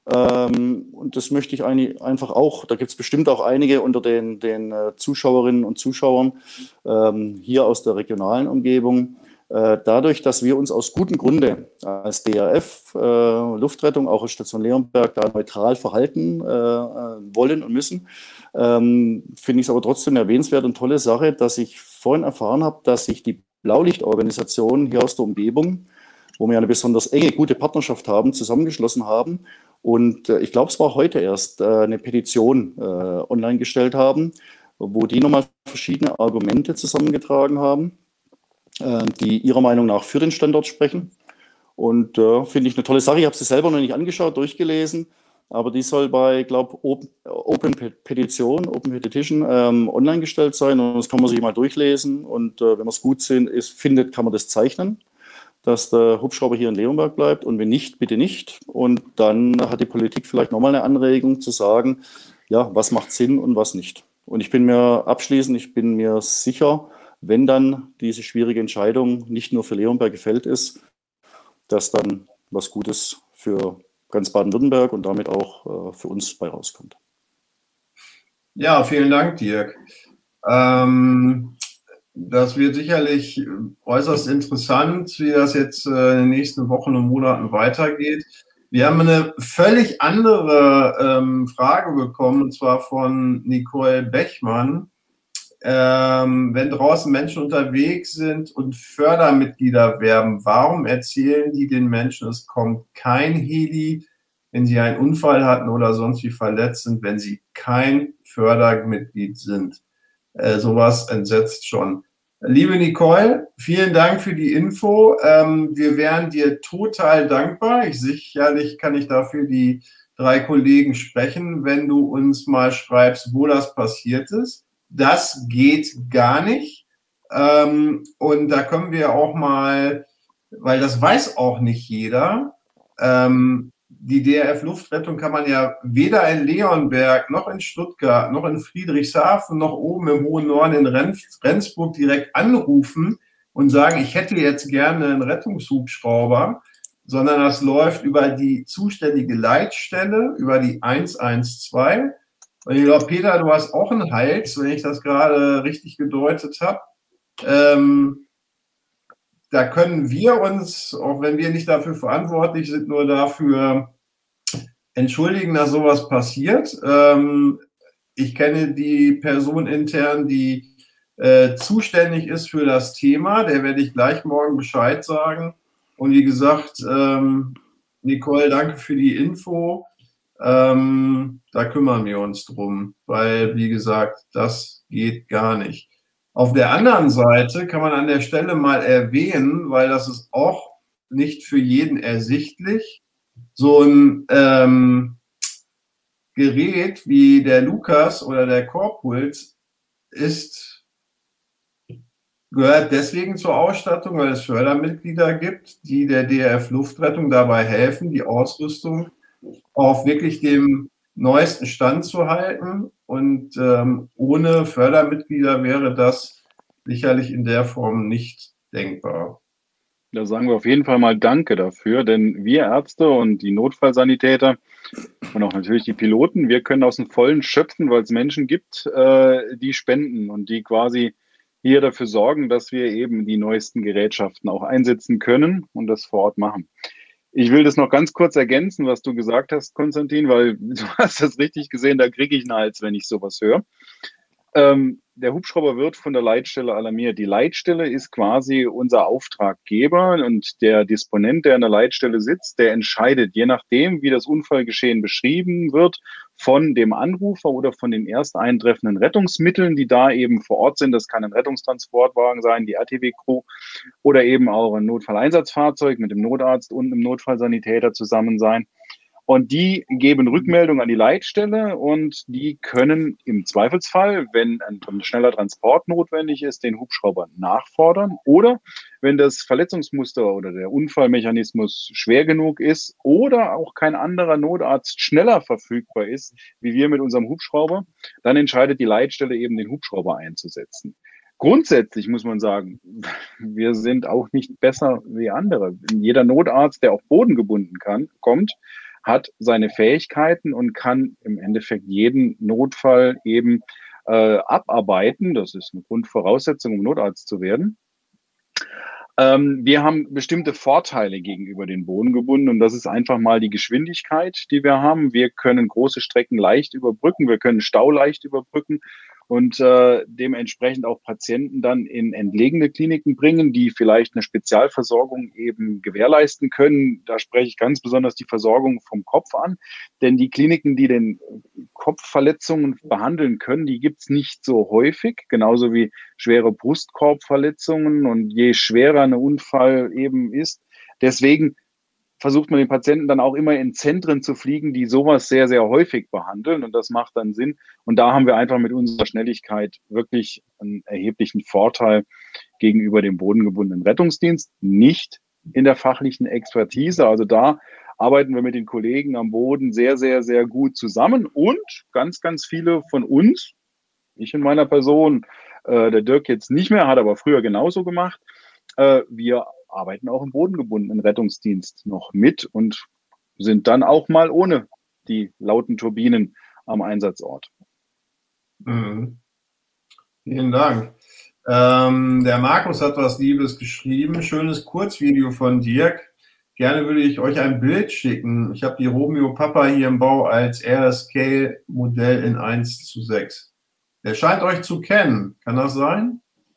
und das möchte ich einfach auch, da gibt es bestimmt auch einige unter den Zuschauerinnen und Zuschauern hier aus der regionalen Umgebung. Dadurch, dass wir uns aus gutem Grunde als DRF Luftrettung, auch als Station Leonberg, da neutral verhalten wollen und müssen, finde ich es aber trotzdem erwähnenswert und tolle Sache, dass ich vorhin erfahren habe, dass sich die Blaulichtorganisationen hier aus der Umgebung, wo wir eine besonders enge, gute Partnerschaft haben, zusammengeschlossen haben. Und ich glaube, es war heute erst eine Petition online gestellt haben, wo die nochmal verschiedene Argumente zusammengetragen haben, die ihrer Meinung nach für den Standort sprechen. Und finde ich eine tolle Sache. Ich habe sie selber noch nicht angeschaut, durchgelesen, aber die soll bei, glaube ich, Open Petition online gestellt sein. Und das kann man sich mal durchlesen. Und wenn man es gut findet, kann man das zeichnen, dass der Hubschrauber hier in Leonberg bleibt und wenn nicht, bitte nicht. Und dann hat die Politik vielleicht nochmal eine Anregung zu sagen, ja, was macht Sinn und was nicht. Und ich bin mir sicher, wenn dann diese schwierige Entscheidung nicht nur für Leonberg gefällt ist, dass dann was Gutes für ganz Baden-Württemberg und damit auch für uns bei rauskommt. Ja, vielen Dank, Dirk. Das wird sicherlich äußerst interessant, wie das jetzt in den nächsten Wochen und Monaten weitergeht. Wir haben eine völlig andere Frage bekommen, und zwar von Nicole Bechmann. Wenn draußen Menschen unterwegs sind und Fördermitglieder werben, warum erzählen die den Menschen, es kommt kein Heli, wenn sie einen Unfall hatten oder sonst wie verletzt sind, wenn sie kein Fördermitglied sind? Sowas entsetzt schon. Liebe Nicole, vielen Dank für die Info. Wir wären dir total dankbar. Sicherlich kann ich dafür die 3 Kollegen sprechen, wenn du uns mal schreibst, wo das passiert ist. Das geht gar nicht. Und da können wir auch mal, weil das weiß auch nicht jeder, die DRF Luftrettung kann man ja weder in Leonberg, noch in Stuttgart, noch in Friedrichshafen, noch oben im hohen Norden in Rendsburg direkt anrufen und sagen, ich hätte jetzt gerne einen Rettungshubschrauber, sondern das läuft über die zuständige Leitstelle, über die 112. Und ich glaube, Peter, du hast auch einen Hals, wenn ich das gerade richtig gedeutet habe. Da können wir uns, auch wenn wir nicht dafür verantwortlich sind, nur dafür entschuldigen, dass sowas passiert. Ich kenne die Person intern, die zuständig ist für das Thema. Der werde ich gleich morgen Bescheid sagen. Und wie gesagt, Nicole, danke für die Info. Da kümmern wir uns drum, weil, wie gesagt, das geht gar nicht. Auf der anderen Seite kann man an der Stelle mal erwähnen, weil das ist auch nicht für jeden ersichtlich, so ein Gerät wie der Lukas oder der Korpuls gehört deswegen zur Ausstattung, weil es Fördermitglieder gibt, die der DRF Luftrettung dabei helfen, die Ausrüstung auf wirklich dem neuesten Stand zu halten. Und ohne Fördermitglieder wäre das sicherlich in der Form nicht denkbar. Da sagen wir auf jeden Fall mal Danke dafür, denn wir Ärzte und die Notfallsanitäter und auch natürlich die Piloten, wir können aus dem Vollen schöpfen, weil es Menschen gibt, die spenden und die quasi hier dafür sorgen, dass wir eben die neuesten Gerätschaften auch einsetzen können und das vor Ort machen. Ich will das noch ganz kurz ergänzen, was du gesagt hast, Konstantin, weil du hast das richtig gesehen, da kriege ich einen Hals, wenn ich sowas höre. Der Hubschrauber wird von der Leitstelle alarmiert. Die Leitstelle ist quasi unser Auftraggeber und der Disponent, der an der Leitstelle sitzt, der entscheidet, je nachdem, wie das Unfallgeschehen beschrieben wird, von dem Anrufer oder von den erst eintreffenden Rettungsmitteln, die da eben vor Ort sind. Das kann ein Rettungstransportwagen sein, die RTW-Crew oder eben auch ein Notfalleinsatzfahrzeug mit dem Notarzt und einem Notfallsanitäter zusammen sein. Und die geben Rückmeldung an die Leitstelle und die können im Zweifelsfall, wenn ein schneller Transport notwendig ist, den Hubschrauber nachfordern oder wenn das Verletzungsmuster oder der Unfallmechanismus schwer genug ist oder auch kein anderer Notarzt schneller verfügbar ist, wie wir mit unserem Hubschrauber, dann entscheidet die Leitstelle eben, den Hubschrauber einzusetzen. Grundsätzlich muss man sagen, wir sind auch nicht besser wie andere. Jeder Notarzt, der auch bodengebunden kommt, hat seine Fähigkeiten und kann im Endeffekt jeden Notfall eben abarbeiten. Das ist eine Grundvoraussetzung, um Notarzt zu werden. Wir haben bestimmte Vorteile gegenüber den Bodengebundenen und das ist einfach mal die Geschwindigkeit, die wir haben. Wir können große Strecken leicht überbrücken, wir können Stau leicht überbrücken und dementsprechend auch Patienten dann in entlegene Kliniken bringen, die vielleicht eine Spezialversorgung eben gewährleisten können. Da spreche ich ganz besonders die Versorgung vom Kopf an, denn die Kliniken, die den Kopfverletzungen behandeln können, die gibt es nicht so häufig, genauso wie schwere Brustkorbverletzungen und je schwerer ein Unfall eben ist. Deswegen versucht man den Patienten dann auch immer in Zentren zu fliegen, die sowas sehr, sehr häufig behandeln und das macht dann Sinn. Und da haben wir einfach mit unserer Schnelligkeit wirklich einen erheblichen Vorteil gegenüber dem bodengebundenen Rettungsdienst, nicht in der fachlichen Expertise. Also da arbeiten wir mit den Kollegen am Boden sehr, sehr, sehr gut zusammen und ganz, ganz viele von uns, ich in meiner Person, der Dirk jetzt nicht mehr, hat aber früher genauso gemacht, wir arbeiten auch im bodengebundenen Rettungsdienst noch mit und sind dann auch mal ohne die lauten Turbinen am Einsatzort. Mhm. Vielen Dank. Der Markus hat was Liebes geschrieben. Schönes Kurzvideo von Dirk. Gerne würde ich euch ein Bild schicken. Ich habe die Romeo Papa hier im Bau als RSK-Modell in 1:6. Der scheint euch zu kennen. Kann das sein?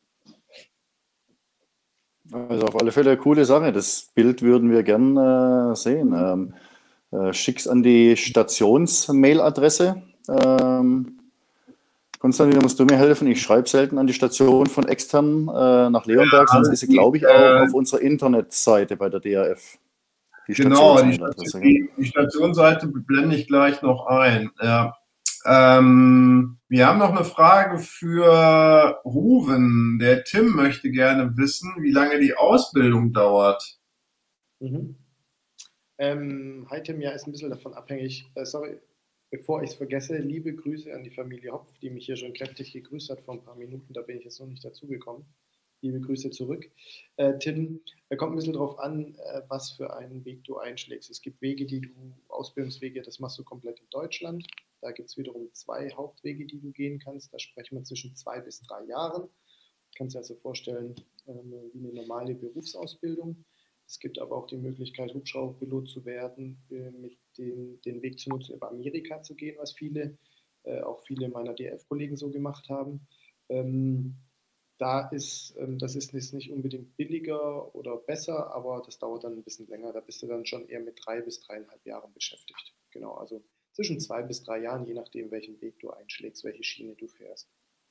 Also auf alle Fälle eine coole Sache. Das Bild würden wir gern sehen. Schick's an die Stationsmailadresse. Konstantin, da musst du mir helfen. Ich schreibe selten an die Station von extern nach Leonberg, sonst ist sie, glaube ich, auch auf unserer Internetseite bei der DAF. Genau, die Stationsseite blende ich gleich noch ein. Ja. Wir haben noch eine Frage für Ruven. Der Tim möchte gerne wissen, wie lange die Ausbildung dauert. Hi Tim, ja, ist ein bisschen davon abhängig. Sorry, bevor ich es vergesse, liebe Grüße an die Familie Hopf, die mich hier schon kräftig gegrüßt hat vor ein paar Minuten. Da bin ich jetzt noch nicht dazugekommen. Liebe Grüße zurück. Tim, da kommt ein bisschen drauf an, was für einen Weg du einschlägst. Es gibt Wege, Ausbildungswege, das machst du komplett in Deutschland. Da gibt es wiederum 2 Hauptwege, die du gehen kannst. Da sprechen wir zwischen 2 bis 3 Jahren. Du kannst dir also vorstellen, wie eine normale Berufsausbildung. Es gibt aber auch die Möglichkeit, Hubschrauberpilot zu werden, mit den Weg zu nutzen, über Amerika zu gehen, was auch viele meiner DF-Kollegen so gemacht haben. Das ist jetzt nicht unbedingt billiger oder besser, aber das dauert dann ein bisschen länger. Da bist du dann schon eher mit 3 bis 3,5 Jahren beschäftigt. Genau, also zwischen 2 bis 3 Jahren, je nachdem, welchen Weg du einschlägst, welche Schiene du fährst.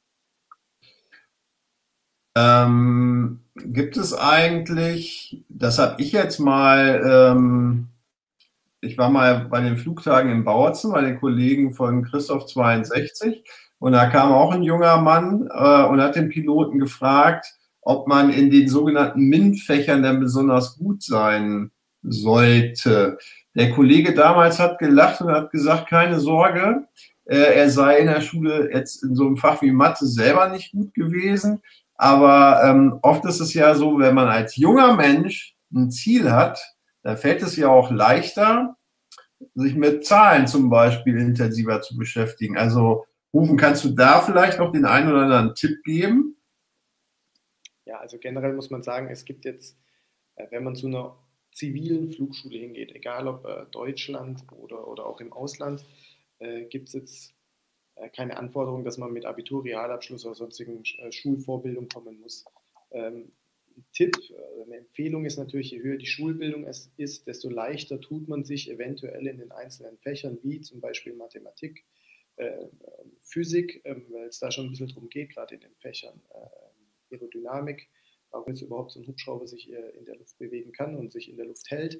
Gibt es eigentlich, das habe ich jetzt mal, ich war mal bei den Flugtagen in Bautzen, bei den Kollegen von Christoph 62 und da kam auch ein junger Mann und hat den Piloten gefragt, ob man in den sogenannten MINT-Fächern denn besonders gut sein sollte. Der Kollege damals hat gelacht und hat gesagt, keine Sorge, er sei in der Schule jetzt in so einem Fach wie Mathe selber nicht gut gewesen, Aber oft ist es ja so, wenn man als junger Mensch ein Ziel hat, dann fällt es ja auch leichter, sich mit Zahlen zum Beispiel intensiver zu beschäftigen. Also Rufen, kannst du da vielleicht noch den einen oder anderen Tipp geben? Ja, also generell muss man sagen, es gibt jetzt, wenn man zu einer zivilen Flugschule hingeht, egal ob Deutschland oder auch im Ausland, gibt es jetzt keine Anforderung, dass man mit Abitur, Realabschluss oder sonstigen Schulvorbildung kommen muss. Ein Tipp, eine Empfehlung ist natürlich, je höher die Schulbildung ist, desto leichter tut man sich eventuell in den einzelnen Fächern, wie zum Beispiel Mathematik, Physik, weil es da schon ein bisschen drum geht, gerade in den Fächern Aerodynamik, warum jetzt überhaupt so ein Hubschrauber sich in der Luft bewegen kann und sich in der Luft hält.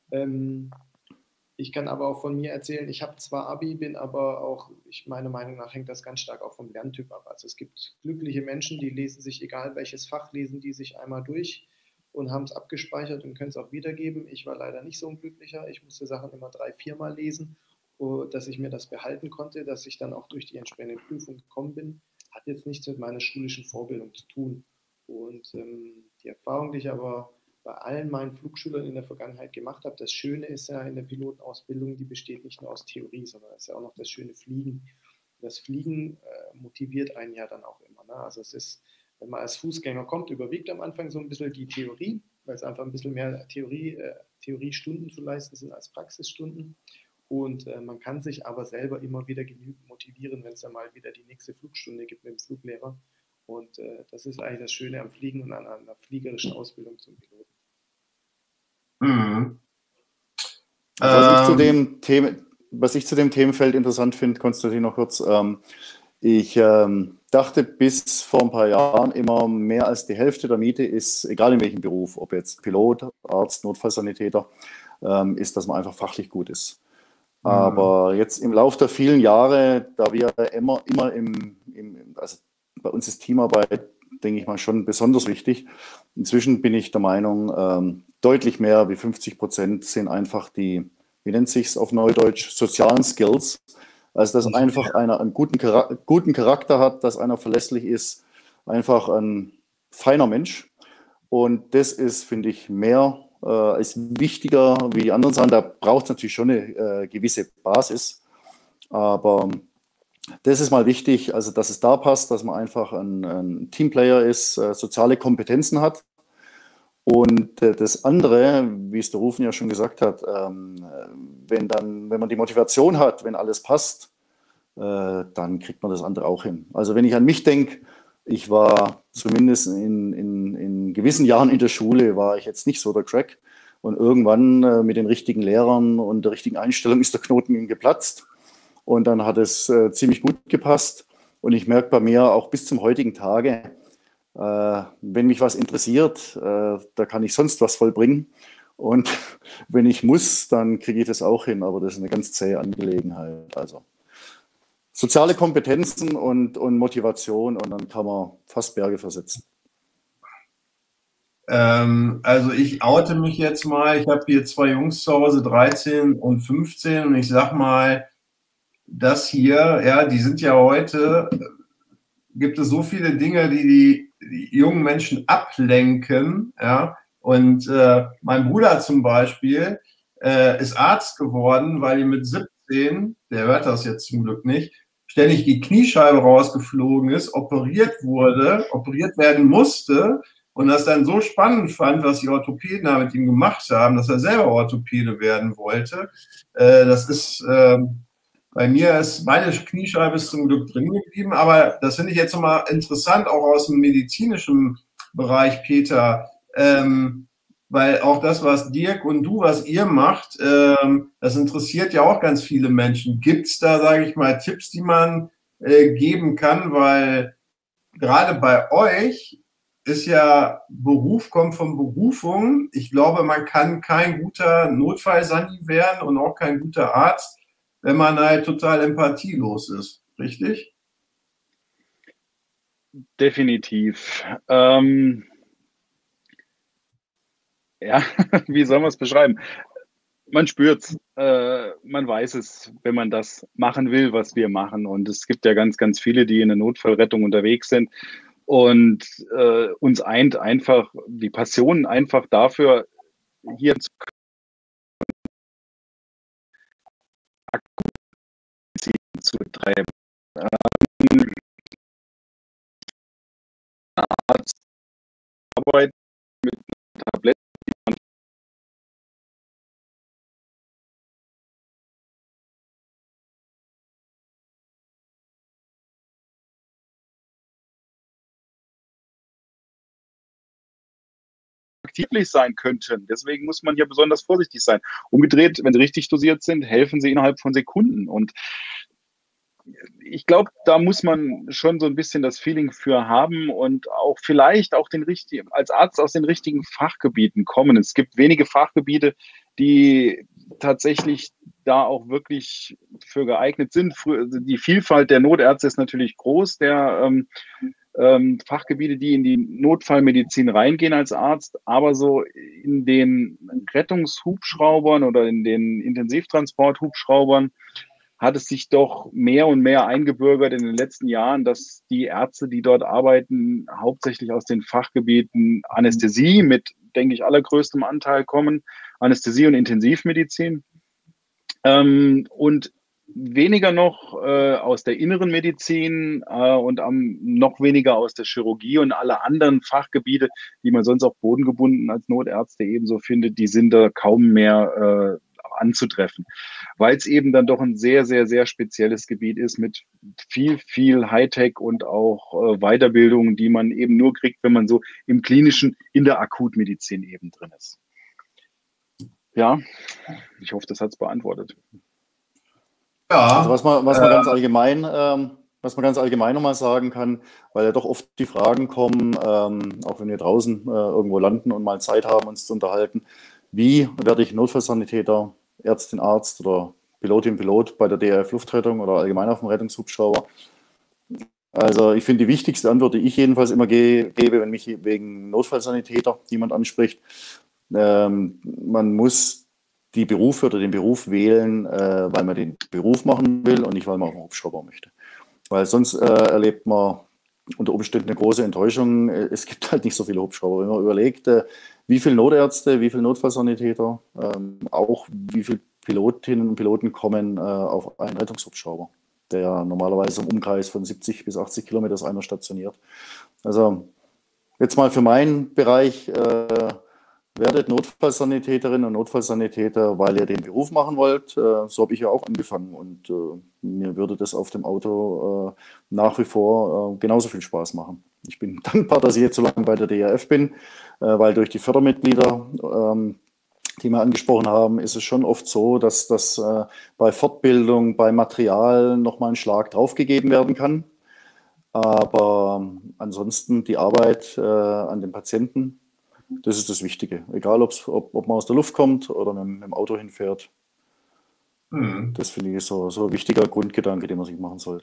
Ich kann aber auch von mir erzählen, ich habe zwar Abi, bin aber auch, meiner Meinung nach hängt das ganz stark auch vom Lerntyp ab. Also es gibt glückliche Menschen, die lesen sich, egal welches Fach, lesen die sich einmal durch und haben es abgespeichert und können es auch wiedergeben. Ich war leider nicht so ein Glücklicher. Ich musste Sachen immer 3-4 Mal lesen, dass ich mir das behalten konnte, dass ich dann auch durch die entsprechende Prüfung gekommen bin. Hat jetzt nichts mit meiner schulischen Vorbildung zu tun. Und die Erfahrung, die ich aber bei allen meinen Flugschülern in der Vergangenheit gemacht habe, das Schöne ist ja in der Pilotenausbildung, die besteht nicht nur aus Theorie, sondern es ist ja auch noch das schöne Fliegen. Das Fliegen motiviert einen ja dann auch immer. Ne? Also es ist, wenn man als Fußgänger kommt, überwiegt am Anfang so ein bisschen die Theorie, weil es einfach ein bisschen mehr Theoriestunden zu leisten sind als Praxisstunden. Und man kann sich aber selber immer wieder genügend motivieren, wenn es dann mal wieder die nächste Flugstunde gibt mit dem Fluglehrer. Und das ist eigentlich das Schöne am Fliegen und an einer fliegerischen Ausbildung zum Piloten. Mhm. Was ich zu dem Themenfeld interessant finde, Konstantin, noch kurz. Ich dachte bis vor ein paar Jahren immer, mehr als die Hälfte der Miete ist, egal in welchem Beruf, ob jetzt Pilot, Arzt, Notfallsanitäter, ist, dass man einfach fachlich gut ist. Aber jetzt im Laufe der vielen Jahre, da wir immer also bei uns ist Teamarbeit, denke ich mal, schon besonders wichtig. Inzwischen bin ich der Meinung, deutlich mehr wie 50% sind einfach die, wie nennt sich es auf Neudeutsch, sozialen Skills. Also dass einfach einer einen guten Charakter hat, dass einer verlässlich ist, einfach ein feiner Mensch. Und das ist, finde ich, ist wichtiger wie die anderen Sachen. Da braucht es natürlich schon eine gewisse Basis. Aber das ist mal wichtig, also dass es da passt, dass man einfach ein Teamplayer ist, soziale Kompetenzen hat. Und das andere, wie es der Rufen ja schon gesagt hat, wenn man die Motivation hat, wenn alles passt, dann kriegt man das andere auch hin. Also wenn ich an mich denke, ich war zumindest in gewissen Jahren in der Schule, war ich jetzt nicht so der Crack. Und irgendwann mit den richtigen Lehrern und der richtigen Einstellung ist der Knoten geplatzt. Und dann hat es ziemlich gut gepasst. Und ich merke bei mir auch bis zum heutigen Tage, wenn mich was interessiert, da kann ich sonst was vollbringen. Und wenn ich muss, dann kriege ich das auch hin. Aber das ist eine ganz zähe Angelegenheit. Also soziale Kompetenzen und Motivation und dann kann man fast Berge versetzen. Also ich oute mich jetzt mal. Ich habe hier 2 Jungs zu Hause, 13 und 15. Und ich sag mal, das hier, ja, die sind ja heute, gibt es so viele Dinge, die jungen Menschen ablenken, ja, und mein Bruder zum Beispiel ist Arzt geworden, weil ihm mit 17, der hört das jetzt zum Glück nicht, ständig die Kniescheibe rausgeflogen ist, operiert werden musste und das dann so spannend fand, was die Orthopäden da mit ihm gemacht haben, dass er selber Orthopäde werden wollte. Das ist bei mir ist meine Kniescheibe zum Glück drin geblieben, aber das finde ich jetzt nochmal interessant, auch aus dem medizinischen Bereich, Peter, weil auch das, was Dirk und du, was ihr macht, das interessiert ja auch ganz viele Menschen. Gibt es da, sage ich mal, Tipps, die man geben kann, weil gerade bei euch ist ja Beruf kommt von Berufung. Ich glaube, man kann kein guter Notfallsani werden und auch kein guter Arzt, wenn man halt total empathielos ist, richtig? Definitiv. Ja, wie soll man es beschreiben? Man spürt es, man weiß es, wenn man das machen will, was wir machen. Und es gibt ja ganz, ganz viele, die in der Notfallrettung unterwegs sind. Und uns eint einfach die Passion einfach dafür, hier zu betreiben. Arbeit mit Tabletten aktivlich sein könnten. Deswegen muss man hier besonders vorsichtig sein. Umgedreht, wenn sie richtig dosiert sind, helfen sie innerhalb von Sekunden. Und ich glaube, da muss man schon so ein bisschen das Feeling für haben und auch vielleicht auch den richtigen, als Arzt aus den richtigen Fachgebieten kommen. Es gibt wenige Fachgebiete, die tatsächlich da auch wirklich für geeignet sind. Die Vielfalt der Notärzte ist natürlich groß, der Fachgebiete, die in die Notfallmedizin reingehen als Arzt, aber so in den Rettungshubschraubern oder in den Intensivtransporthubschraubern hat es sich doch mehr und mehr eingebürgert in den letzten Jahren, dass die Ärzte, die dort arbeiten, hauptsächlich aus den Fachgebieten Anästhesie mit, denke ich, allergrößtem Anteil kommen, Anästhesie und Intensivmedizin. Und weniger noch aus der inneren Medizin und noch weniger aus der Chirurgie und alle anderen Fachgebiete, die man sonst auch bodengebunden als Notärzte ebenso findet, die sind da kaum mehr anzutreffen, weil es eben dann doch ein sehr, sehr, sehr spezielles Gebiet ist mit viel, viel Hightech und auch Weiterbildung, die man eben nur kriegt, wenn man so im Klinischen, in der Akutmedizin eben drin ist. Ja, ich hoffe, das hat es beantwortet. Ja, also was man ganz allgemein, nochmal sagen kann, weil ja doch oft die Fragen kommen, auch wenn wir draußen irgendwo landen und mal Zeit haben, uns zu unterhalten, wie werde ich Notfallsanitäter, Ärztin, Arzt oder Pilotin, Pilot bei der DRF Luftrettung oder allgemein auf dem Rettungshubschrauber? Also ich finde, die wichtigste Antwort, die ich jedenfalls immer gebe, wenn mich wegen Notfallsanitäter jemand anspricht, man muss den Beruf wählen, weil man den Beruf machen will und nicht, weil man auf den Hubschrauber möchte. Weil sonst erlebt man unter Umständen eine große Enttäuschung. Es gibt halt nicht so viele Hubschrauber. Wenn man überlegt, wie viele Notärzte, wie viele Notfallsanitäter, auch wie viele Pilotinnen und Piloten kommen auf einen Rettungshubschrauber, der ja normalerweise im Umkreis von 70 bis 80 Kilometer ist einer stationiert. Also jetzt mal für meinen Bereich, werdet Notfallsanitäterinnen und Notfallsanitäter, weil ihr den Beruf machen wollt. So habe ich ja auch angefangen und mir würde das auf dem Auto nach wie vor genauso viel Spaß machen. Ich bin dankbar, dass ich jetzt so lange bei der DRF bin, weil durch die Fördermitglieder, die wir angesprochen haben, ist es schon oft so, dass das bei Fortbildung, bei Material nochmal ein Schlag draufgegeben werden kann. Aber ansonsten die Arbeit an den Patienten, das ist das Wichtige. Egal, ob man aus der Luft kommt oder mit dem Auto hinfährt. Das finde ich so ein wichtiger Grundgedanke, den man sich machen sollte.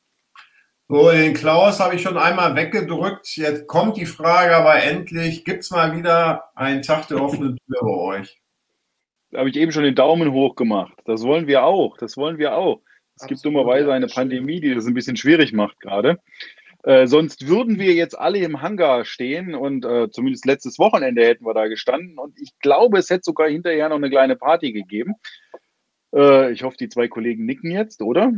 So, den Klaus habe ich schon einmal weggedrückt. Jetzt kommt die Frage aber endlich, gibt es mal wieder einen Tag der offenen Tür bei euch? Da habe ich eben schon den Daumen hoch gemacht. Das wollen wir auch. Es gibt dummerweise eine Pandemie, die das ein bisschen schwierig macht gerade. Sonst würden wir jetzt alle im Hangar stehen und zumindest letztes Wochenende hätten wir da gestanden und ich glaube, es hätte sogar hinterher noch eine kleine Party gegeben. Ich hoffe, die zwei Kollegen nicken jetzt, oder?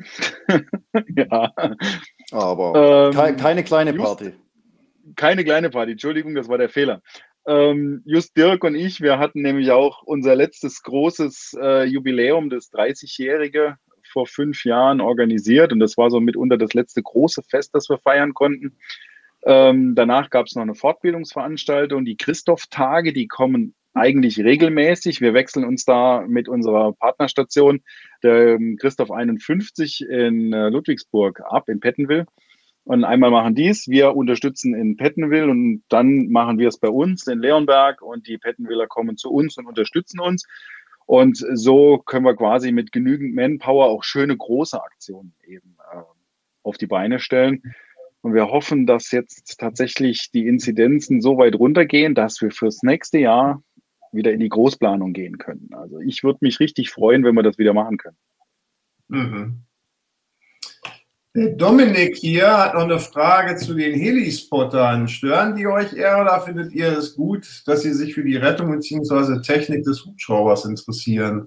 Ja. Aber keine kleine Party. Keine kleine Party, Entschuldigung, das war der Fehler. Just Dirk und ich, wir hatten nämlich auch unser letztes großes Jubiläum, das 30-jährige, vor 5 Jahren organisiert und das war so mitunter das letzte große Fest, das wir feiern konnten. Danach gab es noch eine Fortbildungsveranstaltung, die Christoph-Tage, die kommen eigentlich regelmäßig. Wir wechseln uns da mit unserer Partnerstation, der Christoph 51 in Ludwigsburg ab, in Pettenwil. Und einmal machen dies, wir unterstützen in Pettenwil und dann machen wir es bei uns in Leonberg und die Pettenwiller kommen zu uns und unterstützen uns. Und so können wir quasi mit genügend Manpower auch schöne große Aktionen eben auf die Beine stellen. Und wir hoffen, dass jetzt tatsächlich die Inzidenzen so weit runtergehen, dass wir fürs nächste Jahr wieder in die Großplanung gehen können. Also ich würde mich richtig freuen, wenn wir das wieder machen können. Der Dominik hier hat noch eine Frage zu den Helispottern. Stören die euch eher oder findet ihr es gut, dass sie sich für die Rettung bzw. Technik des Hubschraubers interessieren?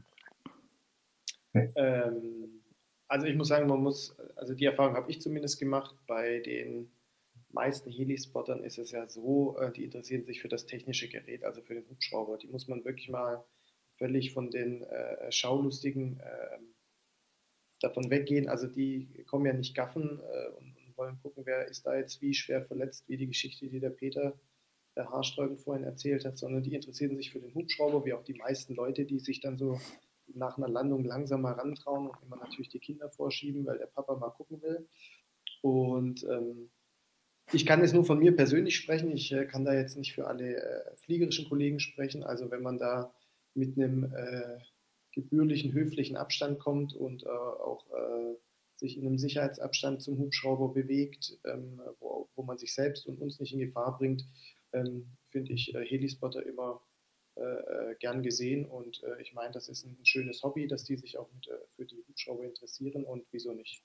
Also ich muss sagen, also die Erfahrung habe ich zumindest gemacht, bei den meisten Helispottern ist es ja so, die interessieren sich für das technische Gerät, also für den Hubschrauber. Die muss man wirklich mal völlig von den Schaulustigen davon weggehen. Also die kommen ja nicht gaffen und wollen gucken, wer ist da jetzt wie schwer verletzt, wie die Geschichte, die der Peter der Haarsträuben vorhin erzählt hat, sondern die interessieren sich für den Hubschrauber, wie auch die meisten Leute, die sich dann so nach einer Landung langsam mal rantrauen und immer natürlich die Kinder vorschieben, weil der Papa mal gucken will. Und ich kann jetzt nur von mir persönlich sprechen. Ich kann da jetzt nicht für alle fliegerischen Kollegen sprechen. Also wenn man da mit einem gebührlichen, höflichen Abstand kommt und auch sich in einem Sicherheitsabstand zum Hubschrauber bewegt, wo man sich selbst und uns nicht in Gefahr bringt, finde ich Helispotter immer gern gesehen. Und ich meine, das ist ein schönes Hobby, dass die sich auch für die Hubschrauber interessieren und wieso nicht.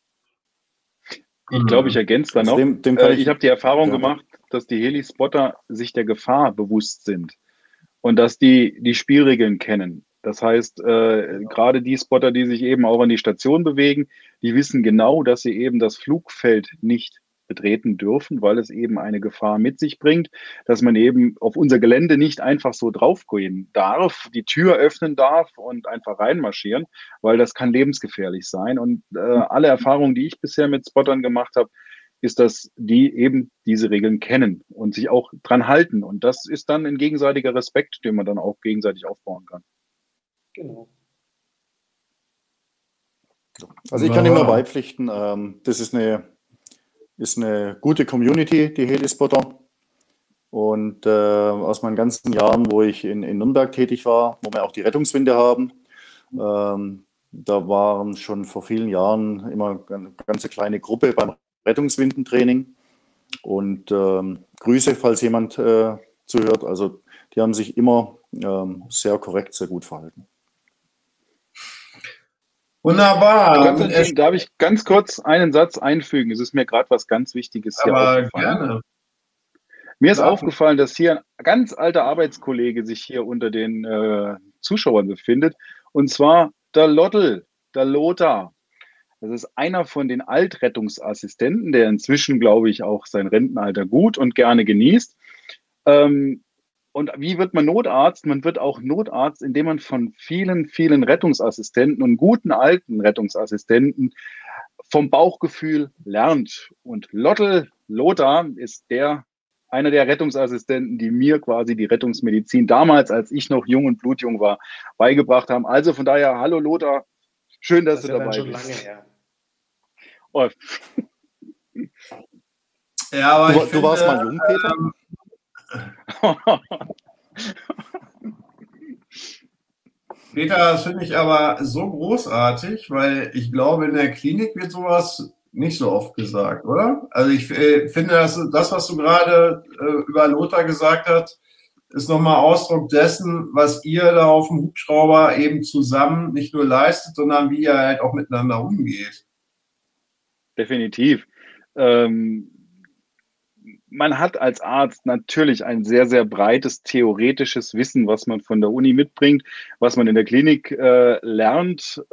Ich glaube, ich ergänze da noch. Ich habe die Erfahrung gemacht, dass die Helispotter sich der Gefahr bewusst sind und dass die Spielregeln kennen. Das heißt, gerade die Spotter, die sich eben auch an die Station bewegen, die wissen genau, dass sie eben das Flugfeld nicht betreten dürfen, weil es eben eine Gefahr mit sich bringt, dass man eben auf unser Gelände nicht einfach so draufgehen darf, die Tür öffnen darf und einfach reinmarschieren, weil das kann lebensgefährlich sein. Und alle Erfahrungen, die ich bisher mit Spottern gemacht habe, ist, dass die eben diese Regeln kennen und sich auch dran halten. Und das ist dann ein gegenseitiger Respekt, den man dann auch gegenseitig aufbauen kann. Genau. Also ich kann ihm nur beipflichten, das ist eine gute Community, die Helispotter. Und aus meinen ganzen Jahren, wo ich in Nürnberg tätig war, wo wir auch die Rettungswinde haben, da waren schon vor vielen Jahren immer eine ganze kleine Gruppe beim Rettungswindentraining. Und Grüße, falls jemand zuhört. Also die haben sich immer sehr korrekt, sehr gut verhalten. Wunderbar. Konstantin, darf ich ganz kurz einen Satz einfügen? Es ist mir gerade was ganz Wichtiges hier aufgefallen. Gerne. Mir ist aufgefallen, dass hier ein ganz alter Arbeitskollege sich hier unter den Zuschauern befindet. Und zwar der Lothar. Das ist einer von den Altrettungsassistenten, der inzwischen, glaube ich, auch sein Rentenalter gut und gerne genießt. Und wie wird man Notarzt? Man wird auch Notarzt, indem man von vielen, vielen Rettungsassistenten und guten alten Rettungsassistenten vom Bauchgefühl lernt. Und Lothar ist einer der Rettungsassistenten, die mir quasi die Rettungsmedizin damals, als ich noch jung und blutjung war, beigebracht haben. Also von daher, hallo Lothar, schön, dass du dabei bist. Das ist ja schon lange her. Ja, aber du warst mal jung, Peter? Peter, das finde ich aber so großartig, weil ich glaube, in der Klinik wird sowas nicht so oft gesagt, oder? Also ich finde, das, was du gerade über Lothar gesagt hast, ist nochmal Ausdruck dessen, was ihr da auf dem Hubschrauber eben zusammen nicht nur leistet, sondern wie ihr halt auch miteinander umgeht. Definitiv. Man hat als Arzt natürlich ein sehr, sehr breites theoretisches Wissen, was man von der Uni mitbringt, was man in der Klinik lernt.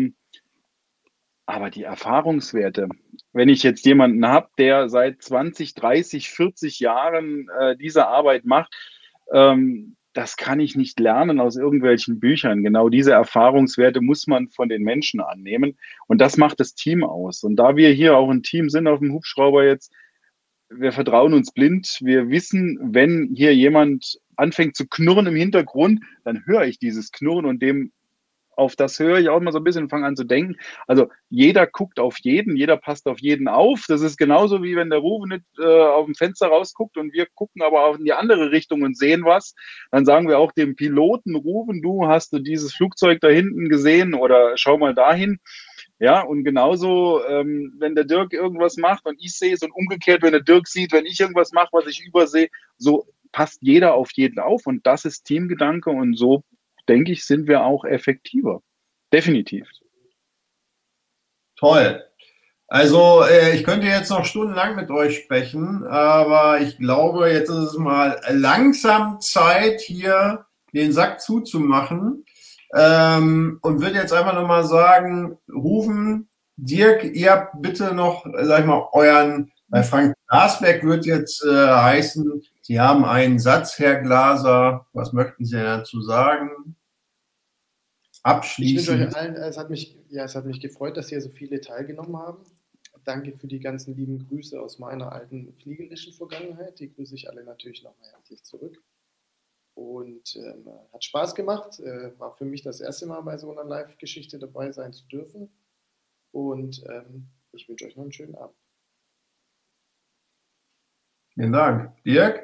Aber die Erfahrungswerte, wenn ich jetzt jemanden habe, der seit 20, 30, 40 Jahren diese Arbeit macht, das kann ich nicht lernen aus irgendwelchen Büchern. Genau diese Erfahrungswerte muss man von den Menschen annehmen. Und das macht das Team aus. Und da wir hier auch ein Team sind auf dem Hubschrauber jetzt, wir vertrauen uns blind. Wir wissen, wenn hier jemand anfängt zu knurren im Hintergrund, dann höre ich dieses Knurren und auf das höre ich auch mal so ein bisschen und fange an zu denken. Also jeder guckt auf jeden, jeder passt auf jeden auf. Das ist genauso wie wenn der Ruven nicht auf dem Fenster rausguckt und wir gucken aber auch in die andere Richtung und sehen was. Dann sagen wir auch dem Piloten, Ruven, hast du dieses Flugzeug da hinten gesehen oder schau mal dahin. Ja, und genauso, wenn der Dirk irgendwas macht und ich sehe es und umgekehrt, wenn der Dirk sieht, wenn ich irgendwas mache, was ich übersehe, so passt jeder auf jeden auf und das ist Teamgedanke und so, denke ich, sind wir auch effektiver. Definitiv. Toll. Also, ich könnte jetzt noch stundenlang mit euch sprechen, aber ich glaube, jetzt ist es mal langsam Zeit, hier den Sack zuzumachen. Und würde jetzt einfach nochmal sagen, Rufen, Dirk, ihr habt bitte noch, sag ich mal, bei Frank Glasberg wird jetzt heißen, Sie haben einen Satz, Herr Glaser. Was möchten Sie dazu sagen? Ich wünsche Abschließend. euch allen, es hat mich gefreut, dass hier so viele teilgenommen haben. Danke für die ganzen lieben Grüße aus meiner alten fliegerischen Vergangenheit. Die grüße ich alle natürlich nochmal herzlich zurück. Und hat Spaß gemacht. War für mich das erste Mal bei so einer Live-Geschichte dabei sein zu dürfen. Und ich wünsche euch noch einen schönen Abend. Vielen Dank. Dirk?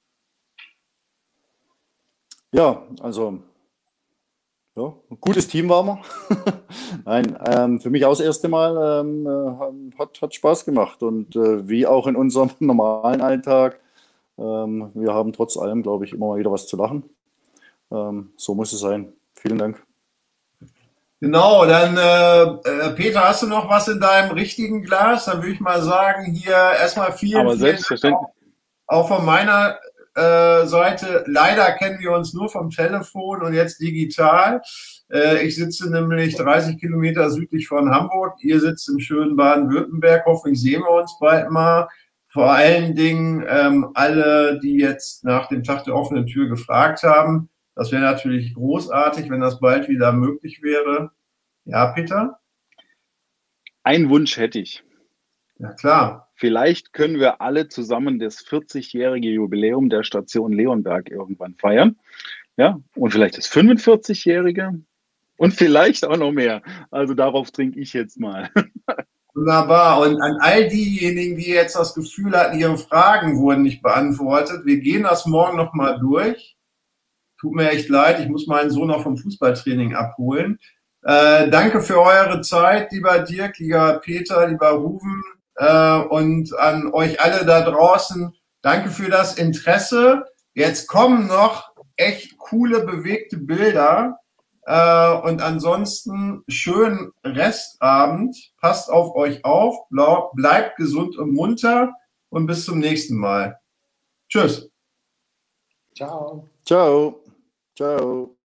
Ja, also ja, ein gutes Team waren wir. Nein, für mich auch das erste Mal hat Spaß gemacht und wie auch in unserem normalen Alltag, wir haben trotz allem, glaube ich, immer mal wieder was zu lachen. So muss es sein. Vielen Dank. Genau, dann Peter, hast du noch was in deinem richtigen Glas? Dann würde ich mal sagen, hier erstmal vielen selbstverständlich. Dank auch von meiner Seite. Leider kennen wir uns nur vom Telefon und jetzt digital. Ich sitze nämlich 30 Kilometer südlich von Hamburg. Ihr sitzt im schönen Baden-Württemberg. Hoffentlich sehen wir uns bald mal. Vor allen Dingen alle, die jetzt nach dem Tag der offenen Tür gefragt haben. Das wäre natürlich großartig, wenn das bald wieder möglich wäre. Ja, Peter? Einen Wunsch hätte ich. Ja, klar. Vielleicht können wir alle zusammen das 40-jährige Jubiläum der Station Leonberg irgendwann feiern. Ja, und vielleicht das 45-jährige und vielleicht auch noch mehr. Also darauf trinke ich jetzt mal. Wunderbar. Und an all diejenigen, die jetzt das Gefühl hatten, ihre Fragen wurden nicht beantwortet, wir gehen das morgen nochmal durch. Tut mir echt leid, ich muss meinen Sohn noch vom Fußballtraining abholen. Danke für eure Zeit, lieber Dirk, lieber Peter, lieber Ruven. Und an euch alle da draußen, danke für das Interesse. Jetzt kommen noch echt coole, bewegte Bilder. Und ansonsten schönen Restabend. Passt auf euch auf, bleibt gesund und munter und bis zum nächsten Mal. Tschüss. Ciao. Ciao. Ciao.